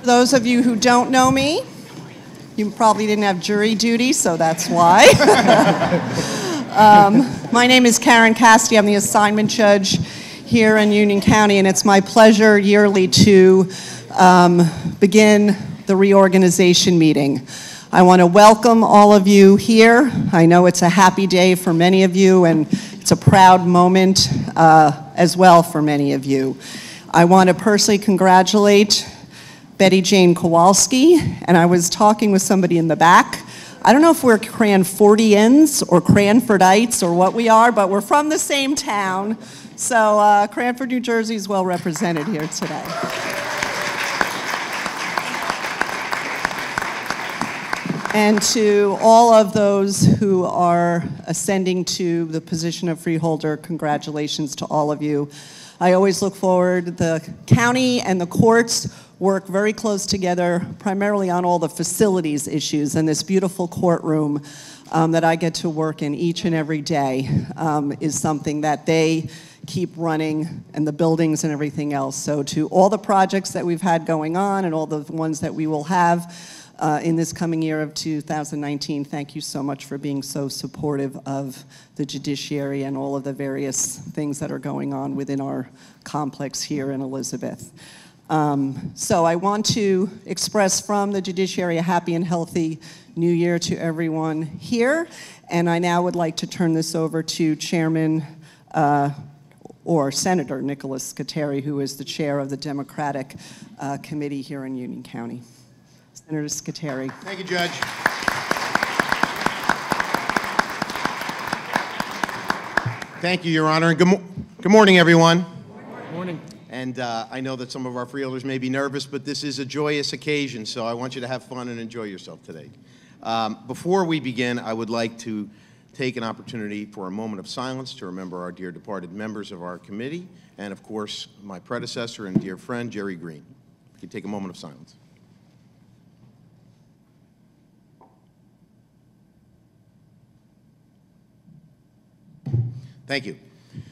those of you who don't know me, you probably didn't have jury duty, so that's why. My name is Karen Cassidy. I'm the assignment judge here in Union County, and it's my pleasure yearly to begin the reorganization meeting. I want to welcome all of you here. I know it's a happy day for many of you, and it's a proud moment as well for many of you. I want to personally congratulate Betty Jane Kowalski, and I was talking with somebody in the back. I don't know if we're Cranfordians or Cranfordites or what we are, but we're from the same town. So Cranford, New Jersey is well represented here today. And to all of those who are ascending to the position of freeholder, congratulations to all of you. I always look forward. The county and the courts work very close together, primarily on all the facilities issues, and this beautiful courtroom that I get to work in each and every day is something that they keep running, and the buildings and everything else. So to all the projects that we've had going on and all the ones that we will have in this coming year of 2019, thank you so much for being so supportive of the judiciary and all of the various things that are going on within our complex here in Elizabeth. So I want to express from the judiciary a happy and healthy new year to everyone here. And I now would like to turn this over to Chairman or Senator Nicholas Scuteri, who is the chair of the Democratic Committee here in Union County. Senator Scuteri. Thank you, Judge. Thank you, Your Honor. And good morning, everyone. Good morning. And I know that some of our freeholders may be nervous, but this is a joyous occasion, so I want you to have fun and enjoy yourself today. Before we begin, I would like to take an opportunity for a moment of silence to remember our dear departed members of our committee, and of course, my predecessor and dear friend, Jerry Green. We can take a moment of silence. Thank you.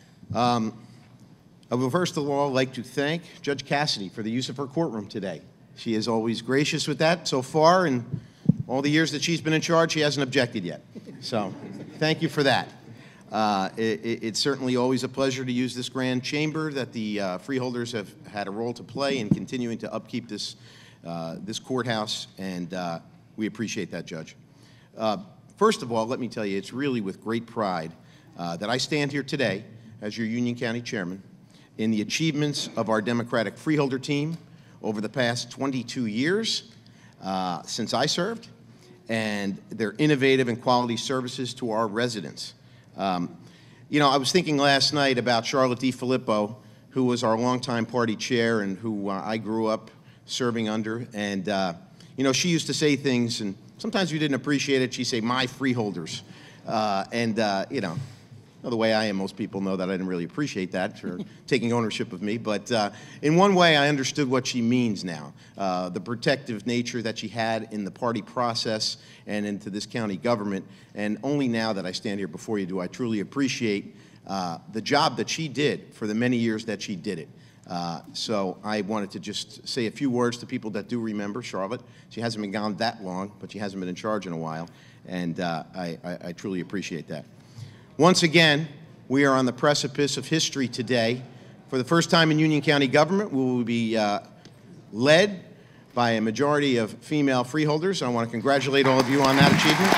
I will first of all like to thank Judge Cassidy for the use of her courtroom today. She is always gracious with that so far, and all the years that she's been in charge, she hasn't objected yet. So thank you for that. It's certainly always a pleasure to use this grand chamber that the freeholders have had a role to play in continuing to upkeep this, this courthouse, and we appreciate that, Judge. First of all, let me tell you, it's really with great pride that I stand here today as your Union County Chairman in the achievements of our Democratic freeholder team over the past 22 years since I served, and their innovative and quality services to our residents. You know, I was thinking last night about Charlotte DiFilippo, who was our longtime party chair and who I grew up serving under, and you know, she used to say things, and sometimes we didn't appreciate it. She'd say, "My freeholders," you know, the way I am, most people know that I didn't really appreciate that, for taking ownership of me, but in one way I understood what she means now. The protective nature that she had in the party process and into this county government, and only now that I stand here before you do I truly appreciate the job that she did for the many years that she did it. So I wanted to just say a few words to people that do remember Charlotte. She hasn't been gone that long, but she hasn't been in charge in a while, and I truly appreciate that. Once again, we are on the precipice of history today. For the first time in Union County government, we will be led by a majority of female freeholders. I want to congratulate all of you on that achievement.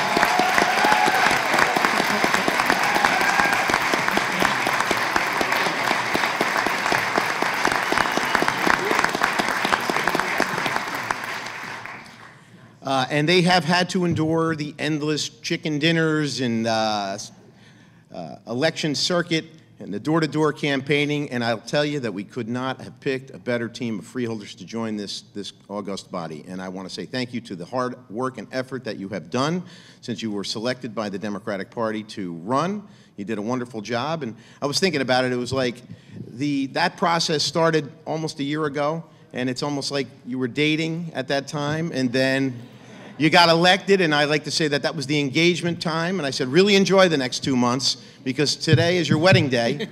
And they have had to endure the endless chicken dinners and election circuit and the door-to-door campaigning, and I'll tell you that we could not have picked a better team of freeholders to join this august body. And I want to say thank you to the hard work and effort that you have done since you were selected by the Democratic Party to run. You did a wonderful job, and I was thinking about it. It was like that process started almost a year ago, and it's almost like you were dating at that time, and then you got elected, and I like to say that that was the engagement time, and I said, really enjoy the next 2 months, because today is your wedding day.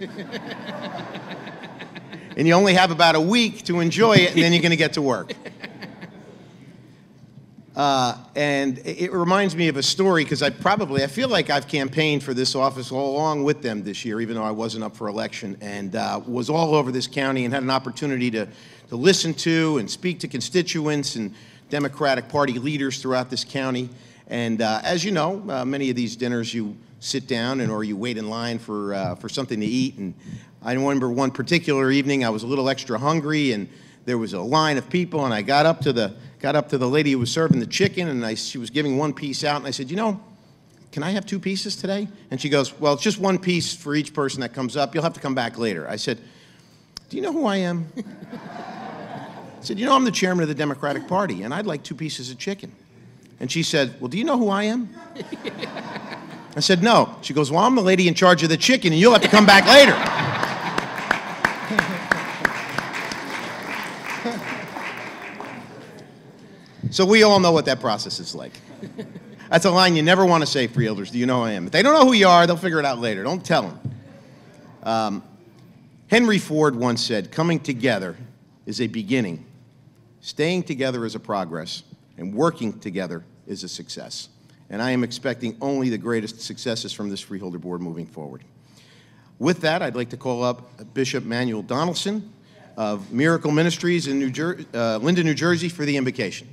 And you only have about a week to enjoy it, and then you're going to get to work. And it reminds me of a story because I feel like I've campaigned for this office all along with them this year, even though I wasn't up for election, and was all over this county and had an opportunity to listen to and speak to constituents and Democratic Party leaders throughout this county. And as you know, many of these dinners you sit down or you wait in line for something to eat. And I remember one particular evening I was a little extra hungry, and there was a line of people, and I got up to the lady who was serving the chicken, and she was giving one piece out, and I said, can I have 2 pieces today? And she goes, well, it's just 1 piece for each person that comes up. You'll have to come back later. I said, do you know who I am? I said, I'm the chairman of the Democratic Party, and I'd like 2 pieces of chicken. And she said, well, do you know who I am? I said, no. She goes, well, I'm the lady in charge of the chicken, and you'll have to come back later. So we all know what that process is like. That's a line you never want to say, freeholders. Do you know who I am? If they don't know who you are, they'll figure it out later. Don't tell them. Henry Ford once said, coming together is a beginning, staying together is a progress, and working together is a success. And I am expecting only the greatest successes from this Freeholder Board moving forward. With that, I'd like to call up Bishop Manuel Donaldson of Miracle Ministries in Linden, New Jersey for the invocation.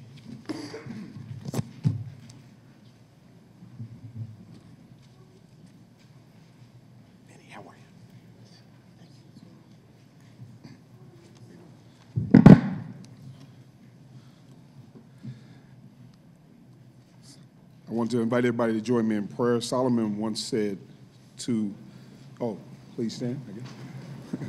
I want to invite everybody to join me in prayer. Solomon once said please stand, I guess.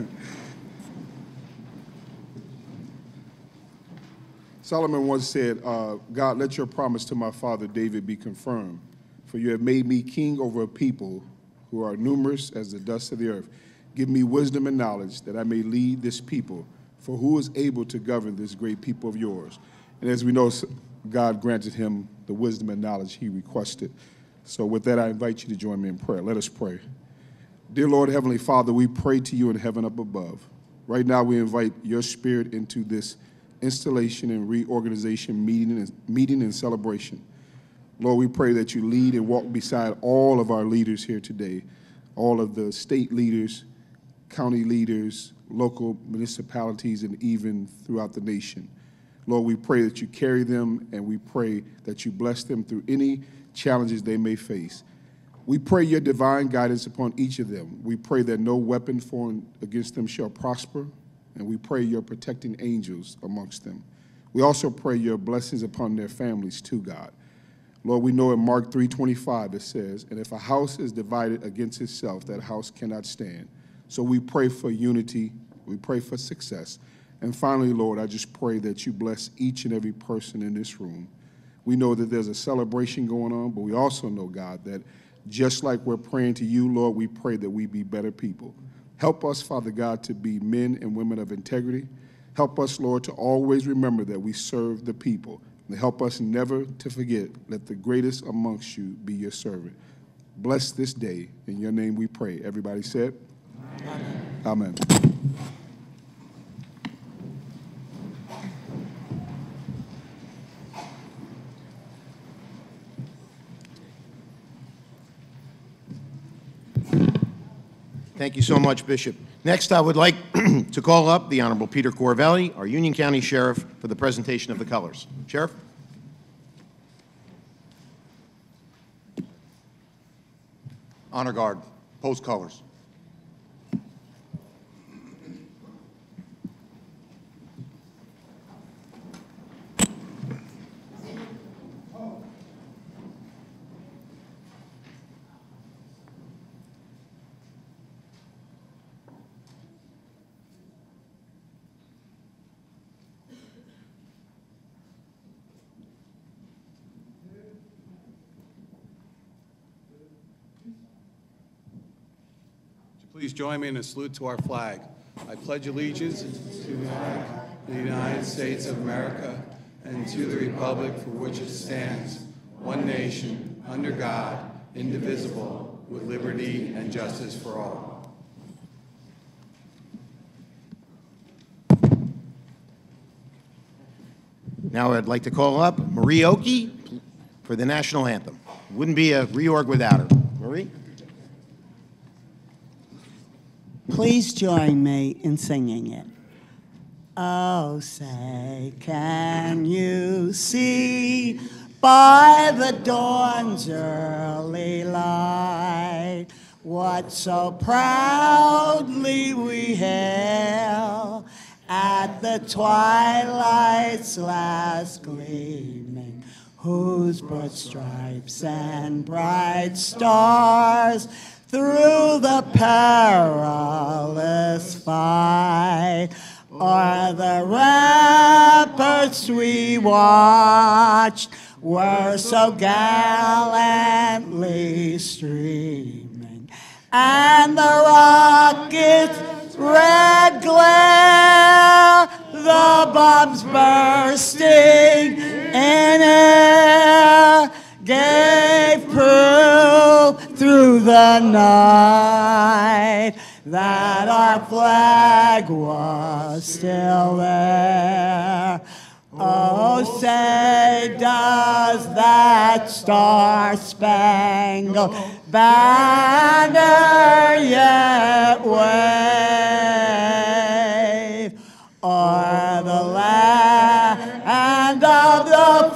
Solomon once said, God, let your promise to my father David be confirmed, for you have made me king over a people who are numerous as the dust of the earth. Give me wisdom and knowledge that I may lead this people, for who is able to govern this great people of yours? And as we know, God granted him the wisdom and knowledge he requested. So with that, I invite you to join me in prayer. Let us pray. Dear Lord, Heavenly Father, we pray to you in heaven up above. Right now, we invite your spirit into this installation and reorganization meeting and celebration. Lord, we pray that you lead and walk beside all of our leaders here today, all of the state leaders, county leaders, local municipalities, and even throughout the nation. Lord, we pray that you carry them, and we pray that you bless them through any challenges they may face. We pray your divine guidance upon each of them. We pray that no weapon formed against them shall prosper, and we pray your protecting angels amongst them. We also pray your blessings upon their families too, God. Lord, we know in Mark 3:25 it says, and if a house is divided against itself, that house cannot stand. So we pray for unity. We pray for success. And finally, Lord, I just pray that you bless each and every person in this room. We know that there's a celebration going on, but we also know, God, that just like we're praying to you, Lord, we pray that we be better people. Help us, Father God, to be men and women of integrity. Help us, Lord, to always remember that we serve the people. And help us never to forget, let the greatest amongst you be your servant. Bless this day. In your name we pray. Everybody said? Amen. Amen. Thank you so much, Bishop. Next, I would like to call up the Honorable Peter Corvelli, our Union County Sheriff, for the presentation of the colors. Sheriff? Honor Guard, post colors. Please join me in a salute to our flag. I pledge allegiance to the United States of America and to the republic for which it stands, one nation, under God, indivisible, with liberty and justice for all. Now I'd like to call up Marie Oakey for the national anthem. Wouldn't be a reorg without her. Marie? Please join me in singing it. Oh, say, can you see by the dawn's early light what so proudly we hail at the twilight's last gleaming, whose broad stripes and bright stars through the perilous fight o'er the ramparts we watched were so gallantly streaming, and the rocket's red glare, the bombs bursting in air, gave proof through the night that our flag was still there. Oh, say, does that star-spangled banner yet wave o'er the land of the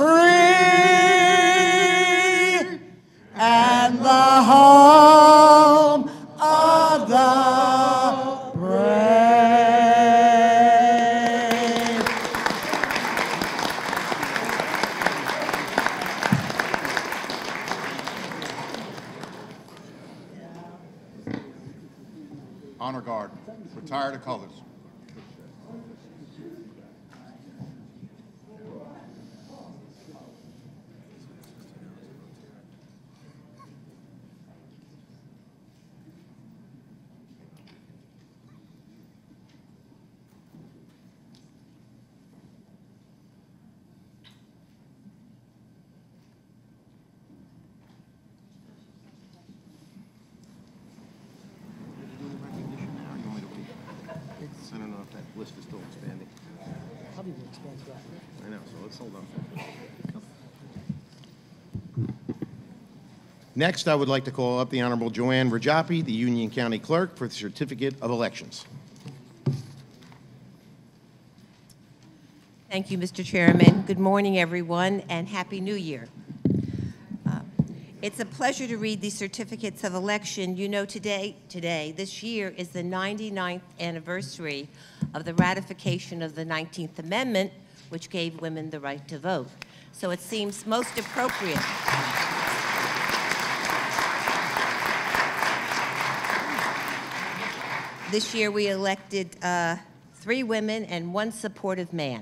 free and the home of the brave? Honor Guard, retire to colors. I don't know if that list is still expanding. Probably will expand throughout. I know, so let's hold on. Next, I would like to call up the Honorable Joanne Rajapi, the Union County Clerk, for the Certificate of Elections. Thank you, Mr. Chairman. Good morning, everyone, and Happy New Year. It's a pleasure to read these certificates of election. You know, this year is the 99th anniversary of the ratification of the 19th Amendment, which gave women the right to vote. So it seems most appropriate. This year we elected 3 women and 1 supportive man.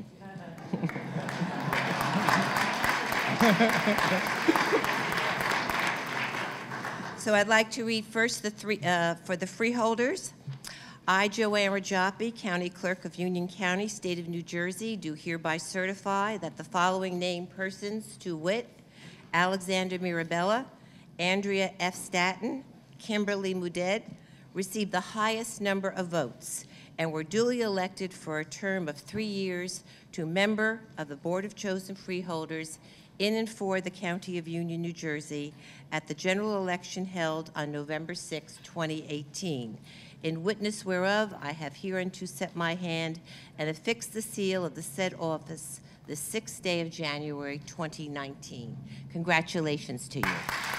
So I'd like to read first for the freeholders. I, Joanne Rajapi, County Clerk of Union County, State of New Jersey, do hereby certify that the following named persons, to wit, Alexander Mirabella, Andrea F. Staton, Kimberly Muded, received the highest number of votes and were duly elected for a term of 3 years to member of the Board of Chosen Freeholders in and for the County of Union, New Jersey, at the general election held on November 6, 2018. In witness whereof, I have hereunto set my hand and affixed the seal of the said office the 6th day of January, 2019. Congratulations to you.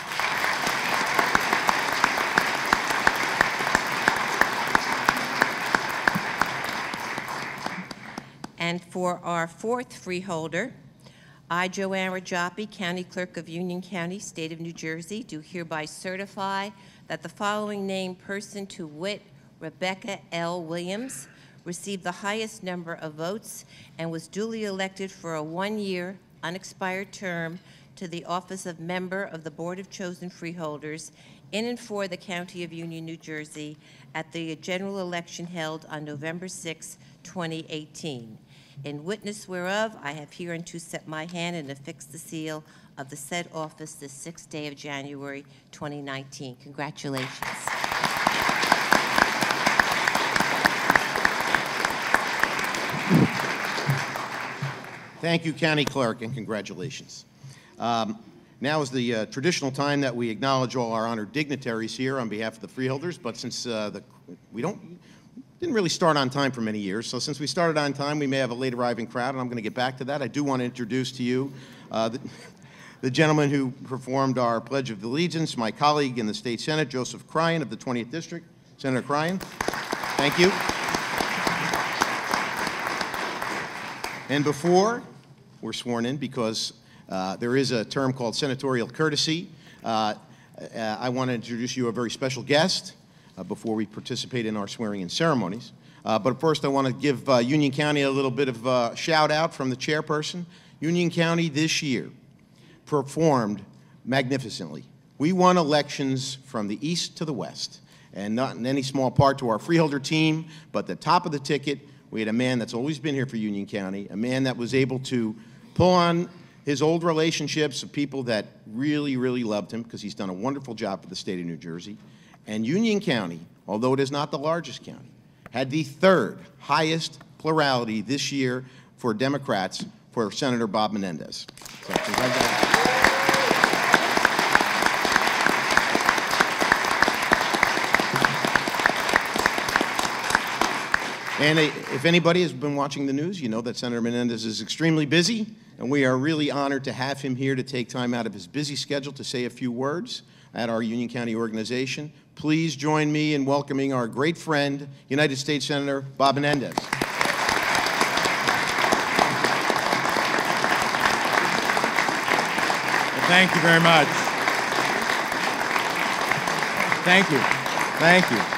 And for our 4th freeholder, I, Joanne Rajapi, County Clerk of Union County, State of New Jersey, do hereby certify that the following named person, to wit, Rebecca L. Williams, received the highest number of votes and was duly elected for a 1-year unexpired term to the office of member of the Board of Chosen Freeholders in and for the County of Union, New Jersey, at the general election held on November 6, 2018. In witness whereof, I have hereunto set my hand and affixed the seal of the said office the 6th day of January, 2019. Congratulations. Thank you, County Clerk, and congratulations. Now is the traditional time that we acknowledge all our honored dignitaries here on behalf of the freeholders, but since we didn't really start on time for many years, so since we started on time, we may have a late arriving crowd, and I'm going to get back to that. I do want to introduce to you the gentleman who performed our Pledge of Allegiance, my colleague in the State Senate, Joseph Cryan of the 20th District. Senator Cryan, thank you. And before we're sworn in, because there is a term called senatorial courtesy, I want to introduce you a very special guest before we participate in our swearing-in ceremonies. But first, I want to give Union County a little bit of a shout-out from the chairperson. Union County this year performed magnificently. We won elections from the east to the west, and not in any small part to our freeholder team, but the top of the ticket, we had a man that's always been here for Union County, a man that was able to pull on his old relationships of people that really, really loved him, because he's done a wonderful job for the state of New Jersey. And Union County, although it is not the largest county, had the third highest plurality this year for Democrats for Senator Bob Menendez. So, congratulations. And if anybody has been watching the news, you know that Senator Menendez is extremely busy, and we are really honored to have him here to take time out of his busy schedule to say a few words at our Union County organization. Please join me in welcoming our great friend, United States Senator Bob Menendez. Thank you very much. Thank you. Thank you.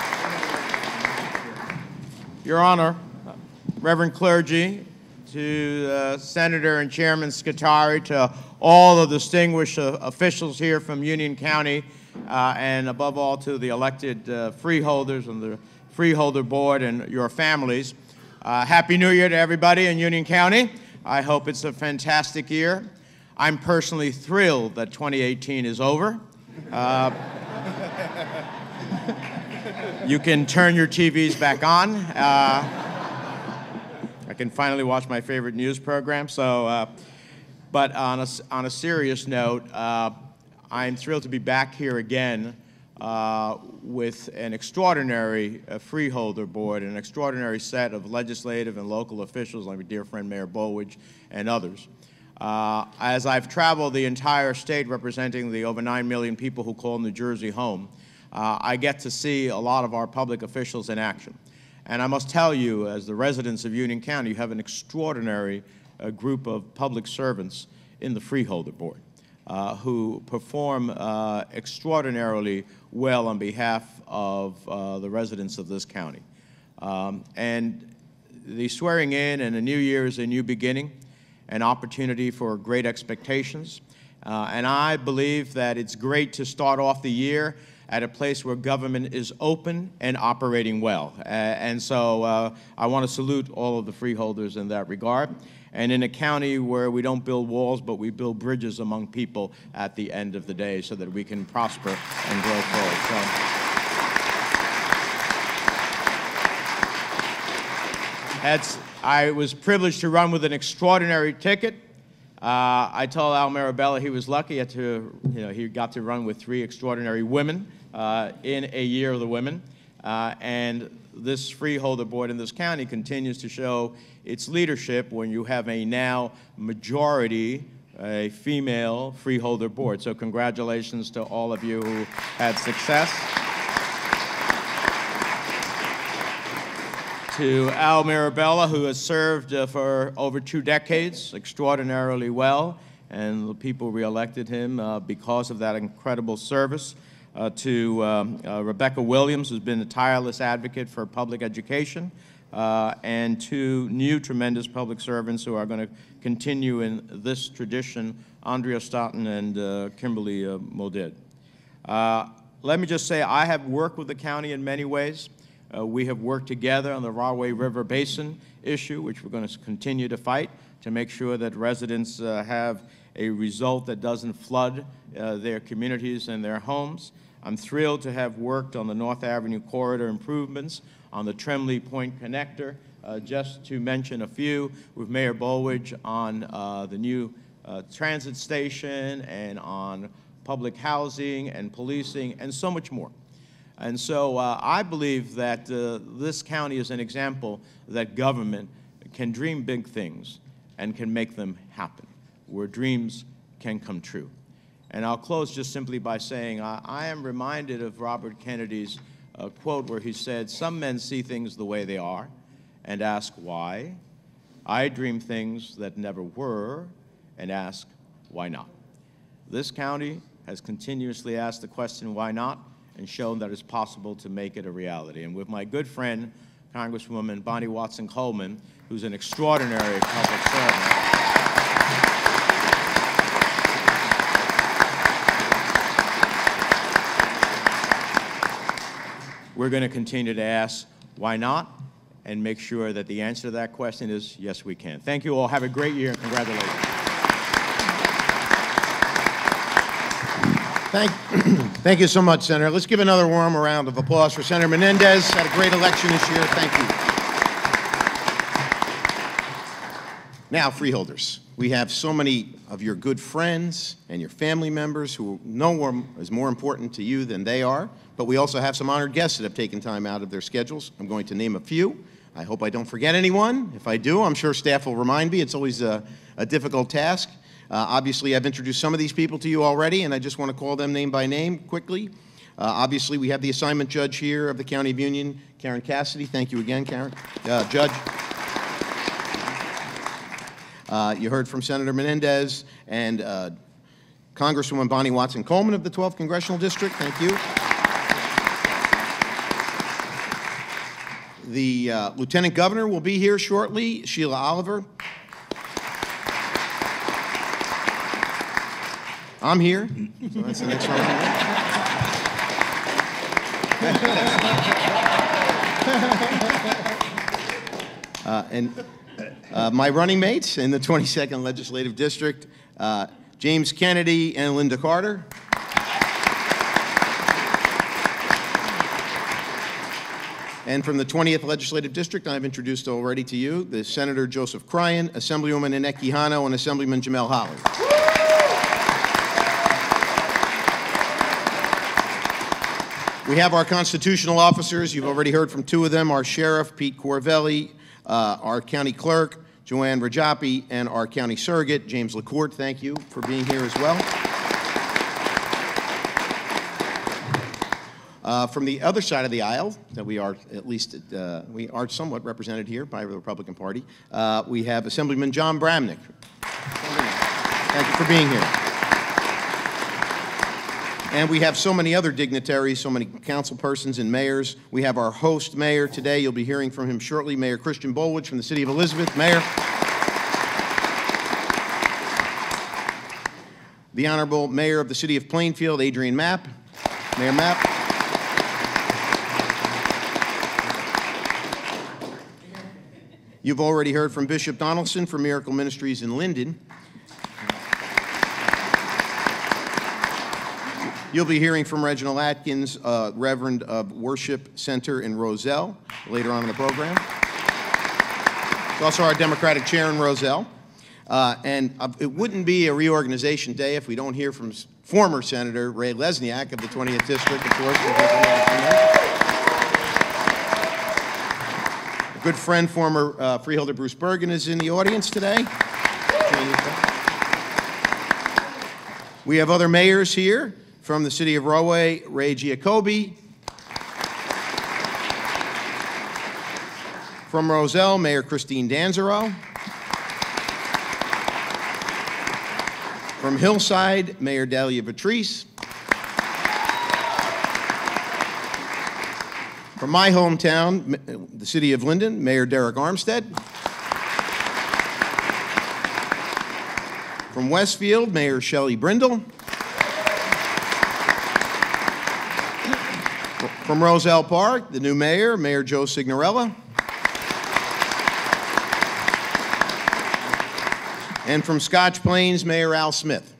Your Honor, Reverend clergy, to Senator and Chairman Scutari, to all the distinguished officials here from Union County, and above all to the elected freeholders and the Freeholder Board and your families. Happy New Year to everybody in Union County. I hope it's a fantastic year. I'm personally thrilled that 2018 is over. You can turn your TVs back on. I can finally watch my favorite news program. So, but on a serious note, I'm thrilled to be back here again with an extraordinary Freeholder Board, an extraordinary set of legislative and local officials like my dear friend Mayor Bolwich and others. As I've traveled the entire state representing the over 9 million people who call New Jersey home, I get to see a lot of our public officials in action. And I must tell you, as the residents of Union County, you have an extraordinary group of public servants in the Freeholder Board who perform extraordinarily well on behalf of the residents of this county. And the swearing in and a new year is a new beginning, an opportunity for great expectations. And I believe that it's great to start off the year at a place where government is open and operating well. And so I want to salute all of the freeholders in that regard. And in a county where we don't build walls, but we build bridges among people at the end of the day so that we can prosper and grow forward. So, I was privileged to run with an extraordinary ticket. I told Al Mirabella he was lucky he got to run with 3 extraordinary women in a year of the women. And this Freeholder Board in this county continues to show its leadership when you have a now majority, a female Freeholder Board. So congratulations to all of you who had success. To Al Mirabella, who has served for over 2 decades extraordinarily well, and the people reelected him because of that incredible service. To Rebecca Williams, who's been a tireless advocate for public education, and 2 new tremendous public servants who are going to continue in this tradition, Andrea Stoughton and Kimberly Modid. Let me just say, I have worked with the county in many ways. We have worked together on the Rahway River Basin issue, which we're going to continue to fight to make sure that residents have a result that doesn't flood their communities and their homes. I'm thrilled to have worked on the North Avenue corridor improvements on the Tremley Point Connector, just to mention a few, with Mayor Bolwidge on the new transit station and on public housing and policing and so much more. And so I believe that this county is an example that government can dream big things and can make them happen, where dreams can come true. And I'll close just simply by saying I am reminded of Robert Kennedy's quote where he said, "Some men see things the way they are and ask why. I dream things that never were and ask why not." This county has continuously asked the question, why not, and shown that it's possible to make it a reality. And with my good friend, Congresswoman Bonnie Watson-Coleman, who's an extraordinary public servant, we're going to continue to ask why not and make sure that the answer to that question is yes, we can. Thank you all. Have a great year, and congratulations. Thank you so much, Senator. Let's give another warm round of applause for Senator Menendez. Had a great election this year. Thank you. Now, freeholders, we have so many of your good friends and your family members who no one is more important to you than they are, but we also have some honored guests that have taken time out of their schedules. I'm going to name a few. I hope I don't forget anyone. If I do, I'm sure staff will remind me. It's always a difficult task. Obviously, I've introduced some of these people to you already, and I just want to call them name by name quickly. Obviously, we have the assignment judge here of the County of Union, Karen Cassidy. Thank you again, Karen. Judge. You heard from Senator Menendez and Congresswoman Bonnie Watson-Coleman of the 12th Congressional District. Thank you. The Lieutenant Governor will be here shortly, Sheila Oliver. I'm here, so that's the next one. And my running mates in the 22nd Legislative District, James Kennedy and Linda Carter. And from the 20th Legislative District, I've introduced already to you the Senator Joseph Cryan, Assemblywoman Annette Quijano, and Assemblyman Jamel Holly. We have our constitutional officers. You've already heard from two of them, our Sheriff, Pete Corvelli, our County Clerk, Joanne Rajapi, and our County Surrogate, James LaCourte. Thank you for being here as well. From the other side of the aisle, that we are at least, we are somewhat represented here by the Republican Party, we have Assemblyman John Bramnick. Thank you for being here. And we have so many other dignitaries, so many council persons and mayors. We have our host mayor today. You'll be hearing from him shortly, Mayor Christian Bolwidge from the City of Elizabeth. Mayor. The Honorable Mayor of the City of Plainfield, Adrian Mapp. Mayor Mapp. You've already heard from Bishop Donaldson from Miracle Ministries in Linden. You'll be hearing from Reginald Atkins, Reverend of Worship Center in Roselle, later on in the program. It's also our Democratic chair in Roselle. And it wouldn't be a reorganization day if we don't hear from former Senator Ray Lesniak of the 20th District, of course. A good friend, former freeholder Bruce Bergen, is in the audience today. We have other mayors here. From the City of Rahway, Ray Giacobbe. From Roselle, Mayor Christine Danzero. From Hillside, Mayor Delia Patrice. From my hometown, the City of Linden, Mayor Derek Armstead. From Westfield, Mayor Shelley Brindle. From Roselle Park, the new mayor, Mayor Joe Signorella. And from Scotch Plains, Mayor Al Smith.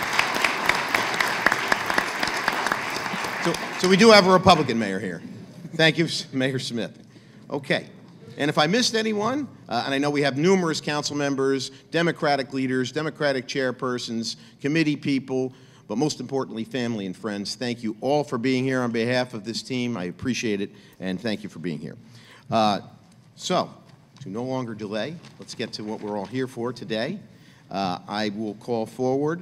So we do have a Republican mayor here. Thank you, Mayor Smith. Okay. And if I missed anyone, and I know we have numerous council members, Democratic leaders, Democratic chairpersons, committee people, but most importantly, family and friends, thank you all for being here on behalf of this team. I appreciate it, and thank you for being here. So, to no longer delay, let's get to what we're all here for today. I will call forward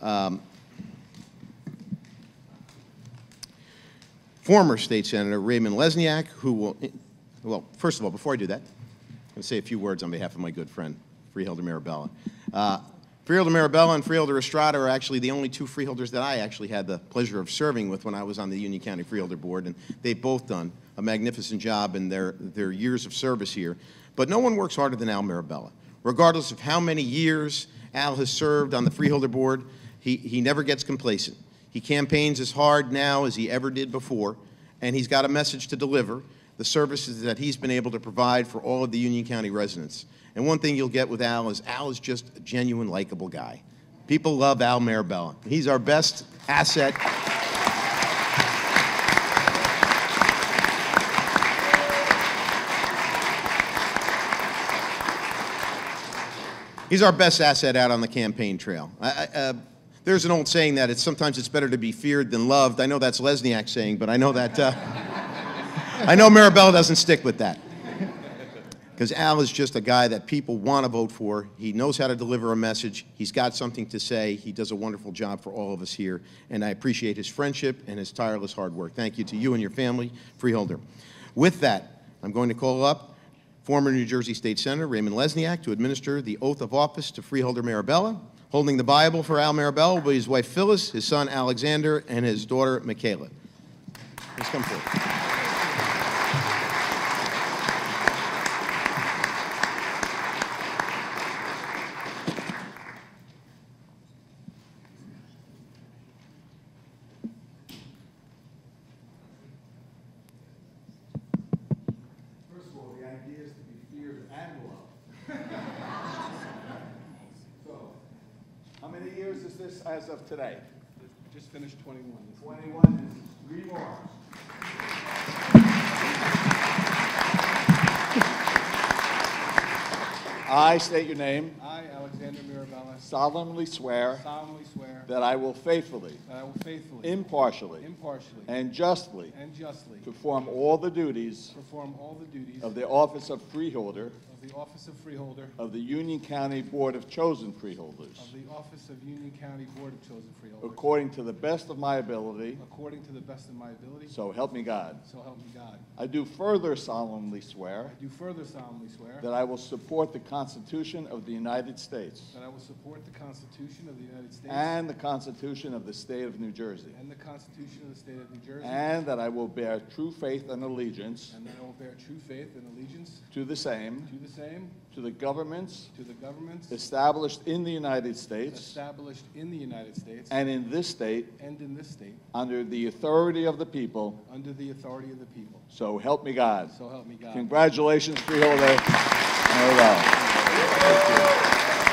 former State Senator Raymond Lesniak, who will, well, first of all, before I do that, I'm going to say a few words on behalf of my good friend, Freeholder Mirabella. Freeholder Mirabella and Freeholder Estrada are actually the only two freeholders that I actually had the pleasure of serving with when I was on the Union County Freeholder Board, and they've both done a magnificent job in their years of service here. But no one works harder than Al Mirabella. Regardless of how many years Al has served on the Freeholder Board, he never gets complacent. He campaigns as hard now as he ever did before, and he's got a message to deliver, the services that he's been able to provide for all of the Union County residents. And one thing you'll get with Al is just a genuine, likable guy. People love Al Mirabella. He's our best asset. He's our best asset out on the campaign trail. There's an old saying that sometimes it's better to be feared than loved. I know that's Lesniak's saying, but I know that I know Mirabella doesn't stick with that. Because Al is just a guy that people want to vote for. He knows how to deliver a message. He's got something to say. He does a wonderful job for all of us here. And I appreciate his friendship and his tireless hard work. Thank you to you and your family, Freeholder. With that, I'm going to call up former New Jersey State Senator Raymond Lesniak to administer the oath of office to Freeholder Mirabella. Holding the Bible for Al Mirabella will be his wife Phyllis, his son Alexander, and his daughter Michaela. Please come forward. As of today? Just finished 21. 21 is 3 more. I state your name. I, Alexander Mirabella, Solemnly swear solemnly swear that I will faithfully, that I will faithfully, impartially, and justly perform all the duties perform all the duties of the office of Freeholder of the office of Freeholder of the Union County Board of Chosen Freeholders, of the office of Union County Board of Chosen Freeholders, according to the best of my ability, according to the best of my ability, so help me God. so help me God. I do further solemnly swear I do further solemnly swear that I will support the Constitution of the United States that I will support the Constitution of the United States and the Constitution of the State of New Jersey, and the Constitution of the State of New Jersey, and that I will bear true faith and allegiance and that I will bear true faith and allegiance to the same, to the same, to the governments to the governments established in the United States established in the United States and in this state and in this state, under the authority of the people, under the authority of the people. so help me God. So help me God. Congratulations, Freeholder. Mirabella.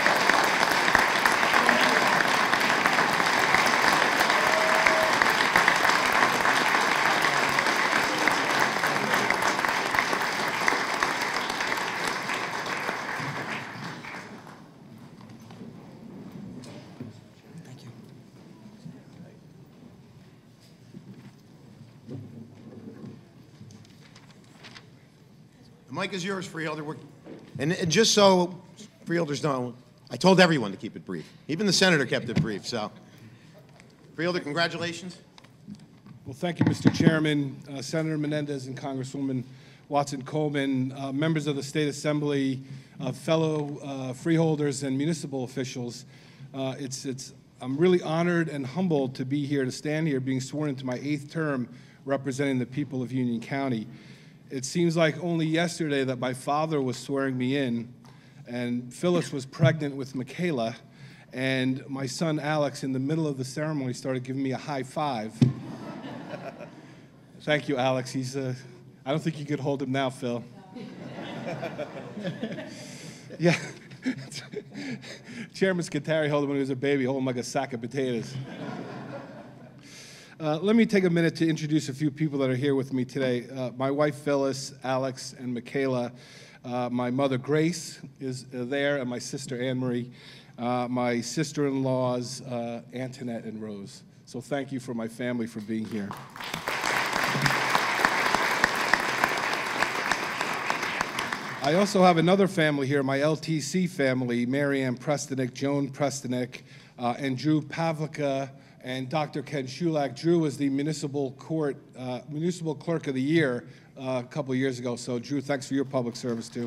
The mic is yours, Freeholder. And just so Freeholders know, I told everyone to keep it brief. Even the senator kept it brief, so. Freeholder, congratulations. Well, thank you, Mr. Chairman, Senator Menendez and Congresswoman Watson-Coleman, members of the State Assembly, fellow freeholders and municipal officials. I'm really honored and humbled to be here, to stand here being sworn into my 8th term representing the people of Union County. It seems like only yesterday that my father was swearing me in, and Phyllis was pregnant with Michaela, and my son Alex, in the middle of the ceremony, started giving me a high five. Thank you, Alex. I don't think you could hold him now, Phil. Yeah. Chairman Scutari held him when he was a baby, hold him like a sack of potatoes. Let me take a minute to introduce a few people that are here with me today. My wife Phyllis, Alex, and Michaela. My mother Grace is there, and my sister Anne Marie. My sister-in-laws Antoinette and Rose. So thank you for my family for being here. I also have another family here, my LTC family, Mary Ann Prestonick, Joan Prestonick, and Drew Pavlica, and Dr. Ken Shulak. Drew was the municipal clerk of the year a couple of years ago. So Drew, thanks for your public service too.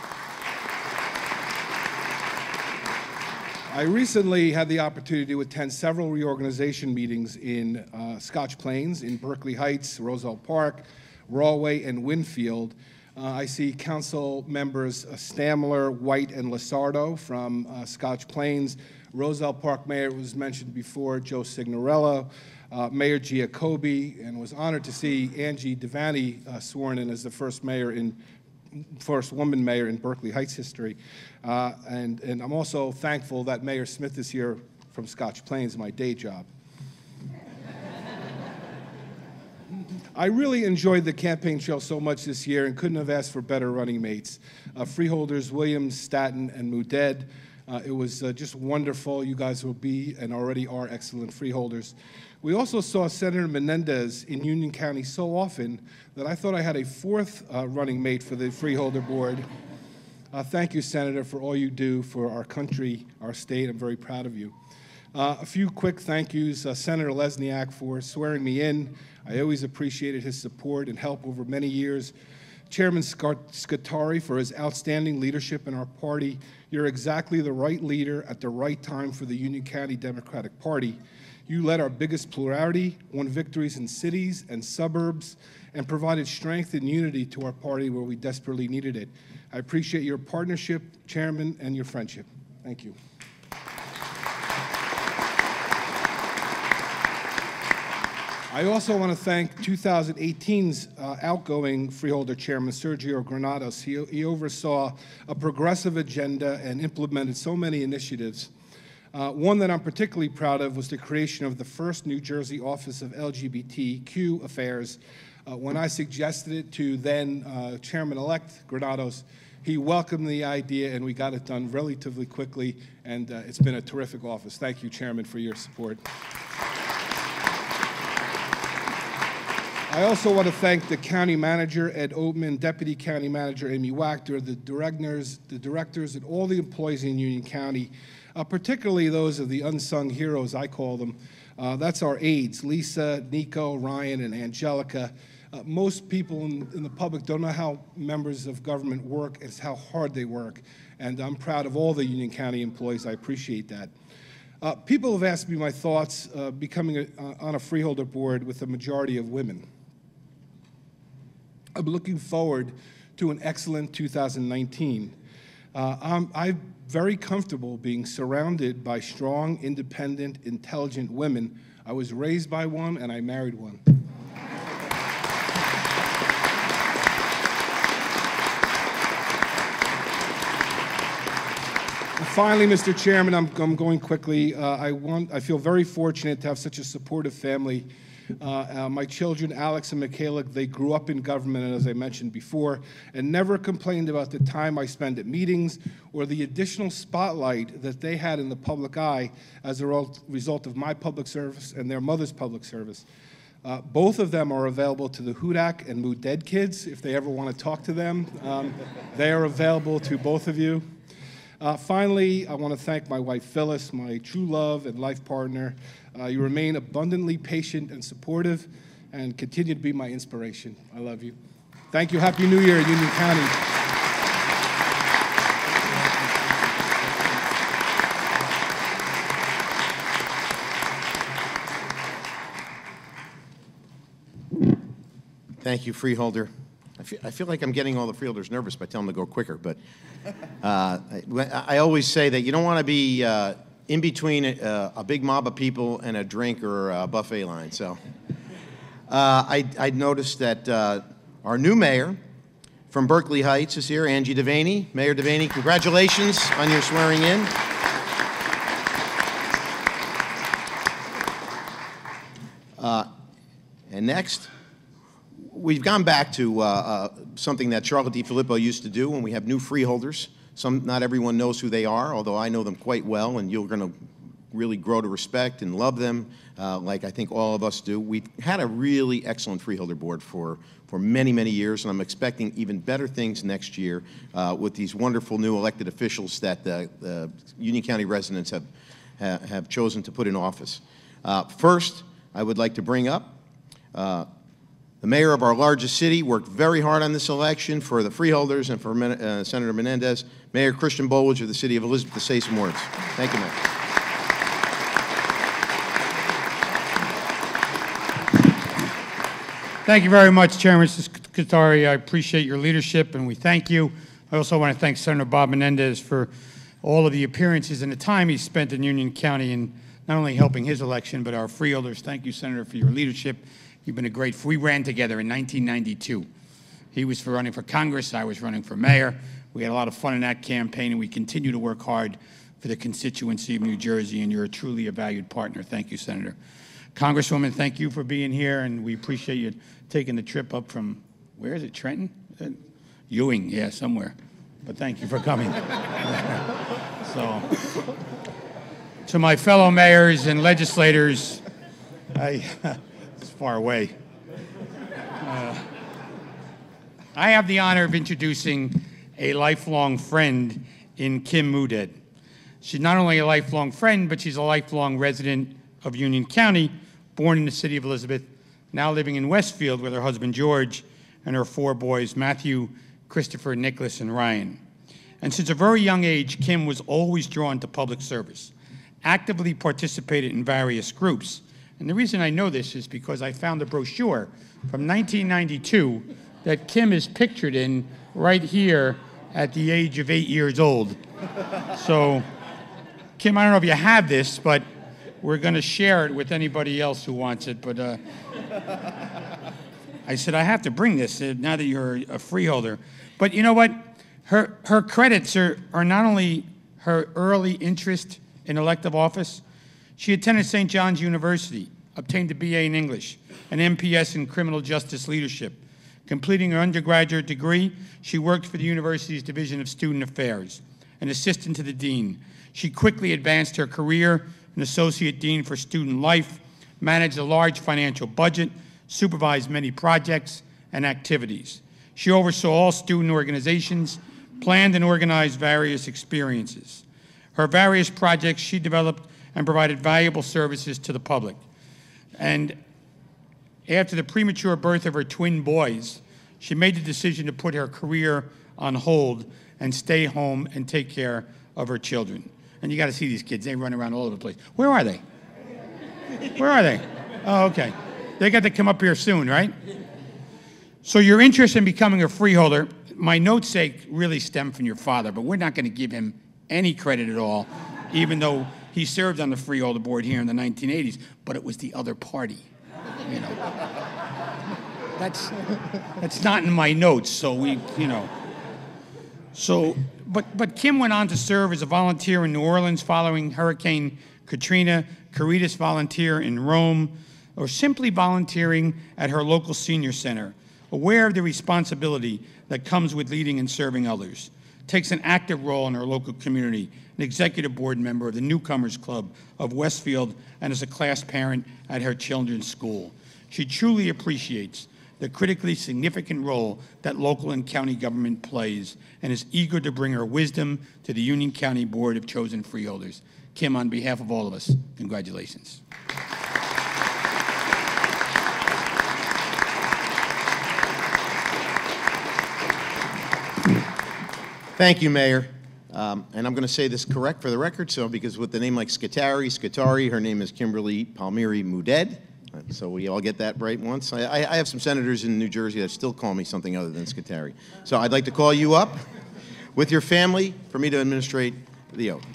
I recently had the opportunity to attend several reorganization meetings in Scotch Plains, in Berkeley Heights, Roselle Park, Rahway, and Winfield. I see council members Stamler, White, and Lasardo from Scotch Plains. Roselle Park Mayor was mentioned before, Joe Signorello, Mayor Giacobbe, and was honored to see Angie Devaney sworn in as the first woman mayor in Berkeley Heights history. And I'm also thankful that Mayor Smith is here from Scotch Plains, my day job. I really enjoyed the campaign trail so much this year and couldn't have asked for better running mates. Freeholders Williams, Staton, and Muded. It was just wonderful. You guys will be and already are excellent freeholders. We also saw Senator Menendez in Union County so often that I thought I had a fourth running mate for the Freeholder Board. Thank you, Senator, for all you do for our country, our state. I'm very proud of you. A few quick thank yous. Senator Lesniak for swearing me in. I always appreciated his support and help over many years. Chairman Scutari for his outstanding leadership in our party. You're exactly the right leader at the right time for the Union County Democratic Party. You led our biggest plurality, won victories in cities and suburbs, and provided strength and unity to our party where we desperately needed it. I appreciate your partnership, Chairman, and your friendship. Thank you. I also want to thank 2018's outgoing Freeholder Chairman, Sergio Granados. He oversaw a progressive agenda and implemented so many initiatives. One that I'm particularly proud of was the creation of the first New Jersey Office of LGBTQ Affairs. When I suggested it to then Chairman-elect Granados, he welcomed the idea and we got it done relatively quickly, and it's been a terrific office. Thank you, Chairman, for your support. I also want to thank the County Manager, Ed Oatman, Deputy County Manager, Amy Wachter, the directors, and all the employees in Union County, particularly those of the unsung heroes, I call them. That's our aides, Lisa, Nico, Ryan, and Angelica. Most people in the public don't know how members of government work. It's how hard they work. And I'm proud of all the Union County employees. I appreciate that. People have asked me my thoughts becoming on a Freeholder board with a majority of women. I'm looking forward to an excellent 2019. I'm very comfortable being surrounded by strong, independent, intelligent women. I was raised by one and I married one. Finally, Mr. Chairman, I'm going quickly. I feel very fortunate to have such a supportive family. My children, Alex and Michaela, they grew up in government, as I mentioned before, and never complained about the time I spent at meetings or the additional spotlight that they had in the public eye as a result of my public service and their mother's public service. Both of them are available to the Hudak and Muded kids if they ever want to talk to them. They are available to both of you. Finally, I want to thank my wife Phyllis, my true love and life partner. You remain abundantly patient and supportive and continue to be my inspiration. I love you. Thank you. Happy New Year, Union County. Thank you, Freeholder. I feel like I'm getting all the freeholders nervous by telling them to go quicker, but I always say that you don't want to be in between a big mob of people and a drink or a buffet line. So I noticed that our new mayor from Berkeley Heights is here, Angie Devaney. Mayor Devaney, congratulations on your swearing in. And next, we've gone back to something that Charlotte DiFilippo used to do when we have new freeholders. Not everyone knows who they are, although I know them quite well, and you're going to really grow to respect and love them, like I think all of us do. We've had a really excellent freeholder board for many, many years, and I'm expecting even better things next year with these wonderful new elected officials that the Union County residents have chosen to put in office. First, I would like to bring up the mayor of our largest city. Worked very hard on this election for the freeholders and for Senator Menendez, Mayor Christian Bolwich of the city of Elizabeth, to say some words. Thank you, Mayor. Thank you very much, Chairman Scutari. I appreciate your leadership, and we thank you. I also want to thank Senator Bob Menendez for all of the appearances and the time he spent in Union County in not only helping his election, but our freeholders. Thank you, Senator, for your leadership. You've been a great, we ran together in 1992. He was running for Congress, I was running for mayor. We had a lot of fun in that campaign, and we continue to work hard for the constituency of New Jersey, and you're truly a valued partner. Thank you, Senator. Congresswoman, thank you for being here, and we appreciate you taking the trip up from, where is it, Trenton? Ewing, yeah, somewhere. But thank you for coming. So, to my fellow mayors and legislators, it's far away. I have the honor of introducing a lifelong friend in Kim Muded. She's not only a lifelong friend, but she's a lifelong resident of Union County, born in the city of Elizabeth, now living in Westfield with her husband George and her 4 boys, Matthew, Christopher, Nicholas, and Ryan. And since a very young age, Kim was always drawn to public service, actively participated in various groups. And the reason I know this is because I found a brochure from 1992 that Kim is pictured in right here at the age of 8 years old. So, Kim, I don't know if you have this, but we're going to share it with anybody else who wants it. But I said, I have to bring this now that you're a freeholder. But you know what? Her credits are not only her early interest in elective office. She attended St. John's University, obtained a BA in English, an MPS in criminal justice leadership. Completing her undergraduate degree, she worked for the university's Division of Student Affairs, an assistant to the dean. She quickly advanced her career, an associate dean for student life, managed a large financial budget, supervised many projects and activities. She oversaw all student organizations, planned and organized various experiences. Her various projects, she developed and provided valuable services to the public. And after the premature birth of her twin boys, she made the decision to put her career on hold and stay home and take care of her children. And you got to see these kids. They run around all over the place. Where are they? Where are they? Oh, okay. They got to come up here soon, right? So your interest in becoming a freeholder, my notes say really stem from your father, but we're not going to give him any credit at all, even though he served on the freeholder board here in the 1980s, but it was the other party, you know. That's not in my notes, so we, you know. So, but Kim went on to serve as a volunteer in New Orleans following Hurricane Katrina, Caritas volunteer in Rome, or simply volunteering at her local senior center, aware of the responsibility that comes with leading and serving others. Takes an active role in her local community, an executive board member of the Newcomers Club of Westfield, and as a class parent at her children's school. She truly appreciates the critically significant role that local and county government plays and is eager to bring her wisdom to the Union County Board of Chosen Freeholders. Kim, on behalf of all of us, congratulations. Thank you, Mayor. And I'm going to say this correct for the record, so because with a name like Scutari, her name is Kimberly Palmieri Muded. So we all get that right once. I have some senators in New Jersey that still call me something other than Scutari. So I'd like to call you up with your family for me to administrate the oath.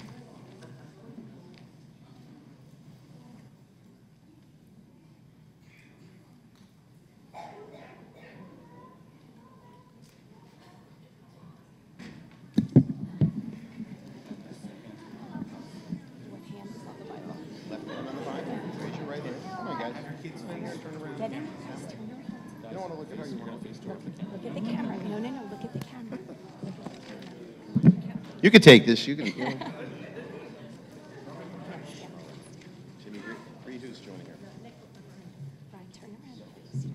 Left hand on the Bible. Raise your right hand. Come on, guys. Turn around. Look at the camera. No, look at the camera. You could take this. You can. Jimmy, read who's joining her. Brian, turn around. Please.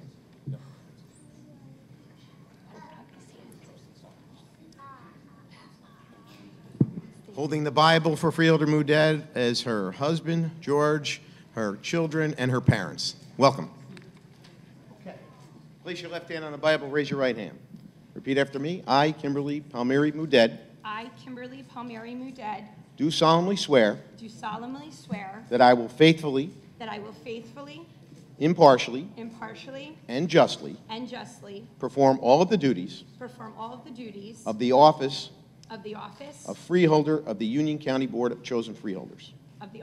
Holding the Bible for Freeholder Muded as her husband, George, her children, and her parents. Welcome. Okay. Place your left hand on the Bible, raise your right hand. Repeat after me. I, Kimberly Palmieri Muded, I, Kimberly Palmieri Muded, do solemnly swear do solemnly swear that I will faithfully, impartially, and justly perform all of the duties of the office of Freeholder of the Union County Board of Chosen Freeholders,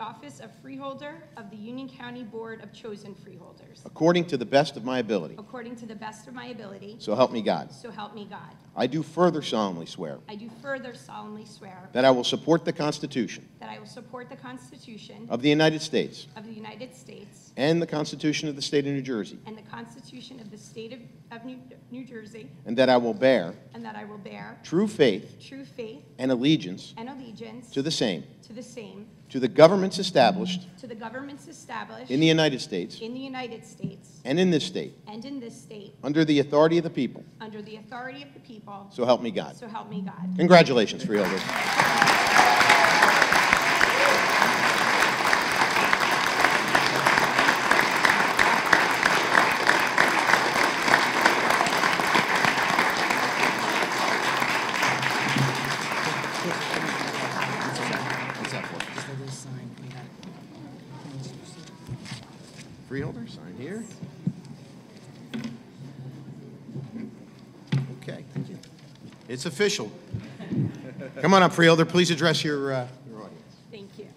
according to the best of my ability. So help me God. I do further solemnly swear that I will support the Constitution of the United States and the Constitution of the State of New Jersey, and that I will bear true faith and allegiance to the same, to the governments established in the United States and in this state, under the authority of the people. So help me God. Congratulations, Freeholders. Freeholder, sign here. Okay. It's official. Come on up, Freeholder. Please address your audience. Thank you.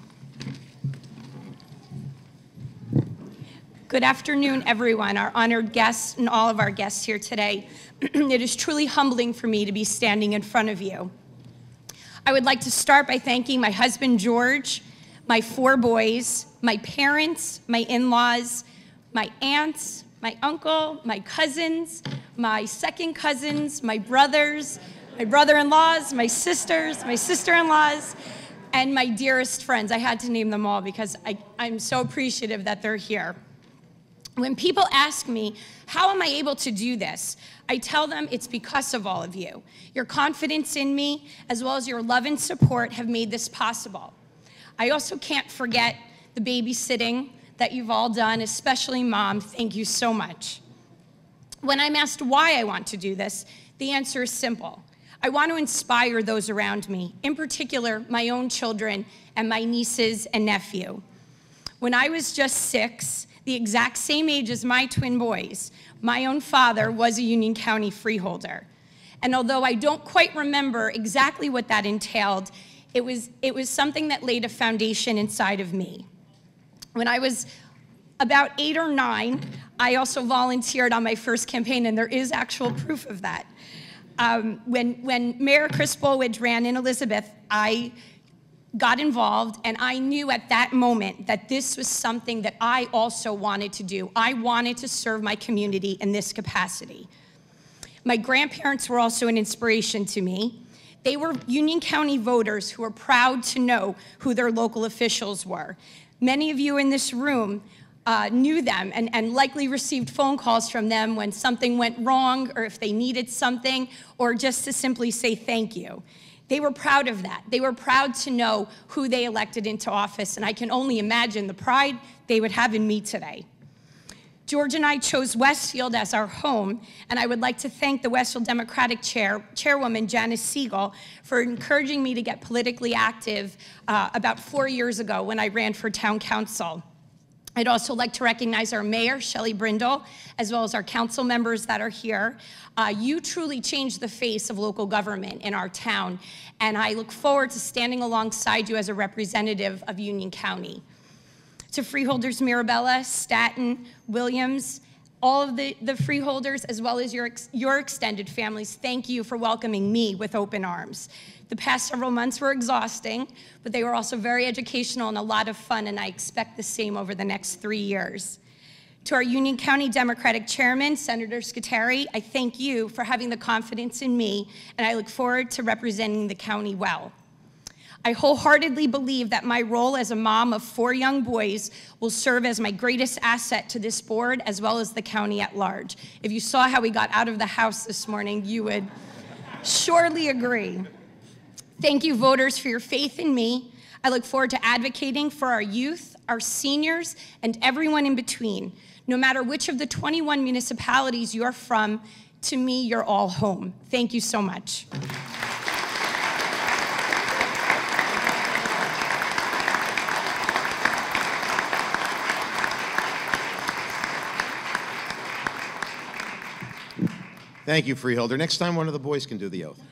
Good afternoon, everyone, our honored guests and all of our guests here today. It is truly humbling for me to be standing in front of you. I would like to start by thanking my husband, George, my 4 boys, my parents, my in-laws, my aunts, my uncle, my cousins, my second cousins, my brothers, my brother-in-laws, my sisters, my sister-in-laws, and my dearest friends. I had to name them all because I'm so appreciative that they're here. When people ask me, how am I able to do this? I tell them it's because of all of you. Your confidence in me, as well as your love and support, have made this possible. I also can't forget the babysitting that you've all done, especially Mom. Thank you so much. When I'm asked why I want to do this, the answer is simple. I want to inspire those around me, in particular, my own children and my nieces and nephew. When I was just 6, the exact same age as my twin boys, my own father was a Union County freeholder. And although I don't quite remember exactly what that entailed, it was something that laid a foundation inside of me. When I was about 8 or 9, I also volunteered on my first campaign, and there is actual proof of that. When Mayor Chris Bolwidge ran in Elizabeth, I got involved, and I knew at that moment that this was something that I also wanted to do. I wanted to serve my community in this capacity. My grandparents were also an inspiration to me. They were Union County voters who were proud to know who their local officials were. Many of you in this room knew them and likely received phone calls from them when something went wrong or if they needed something, or just to simply say thank you. They were proud of that. They were proud to know who they elected into office, and I can only imagine the pride they would have in me today. George and I chose Westfield as our home, and I would like to thank the Westfield Democratic Chairwoman, Janice Siegel, for encouraging me to get politically active about 4 years ago when I ran for town council. I'd also like to recognize our mayor, Shelley Brindle, as well as our council members that are here. You truly changed the face of local government in our town, and I look forward to standing alongside you as a representative of Union County. To freeholders Mirabella, Staten, Williams, all of the freeholders, as well as your extended families, thank you for welcoming me with open arms. The past several months were exhausting, but they were also very educational and a lot of fun, and I expect the same over the next 3 years. To our Union County Democratic Chairman, Senator Scuteri, I thank you for having the confidence in me, and I look forward to representing the county well. I wholeheartedly believe that my role as a mom of 4 young boys will serve as my greatest asset to this board as well as the county at large. If you saw how we got out of the house this morning, you would surely agree. Thank you, voters, for your faith in me. I look forward to advocating for our youth, our seniors, and everyone in between. No matter which of the 21 municipalities you're from, to me, you're all home. Thank you so much. Thank you, Freeholder. Next time, one of the boys can do the oath.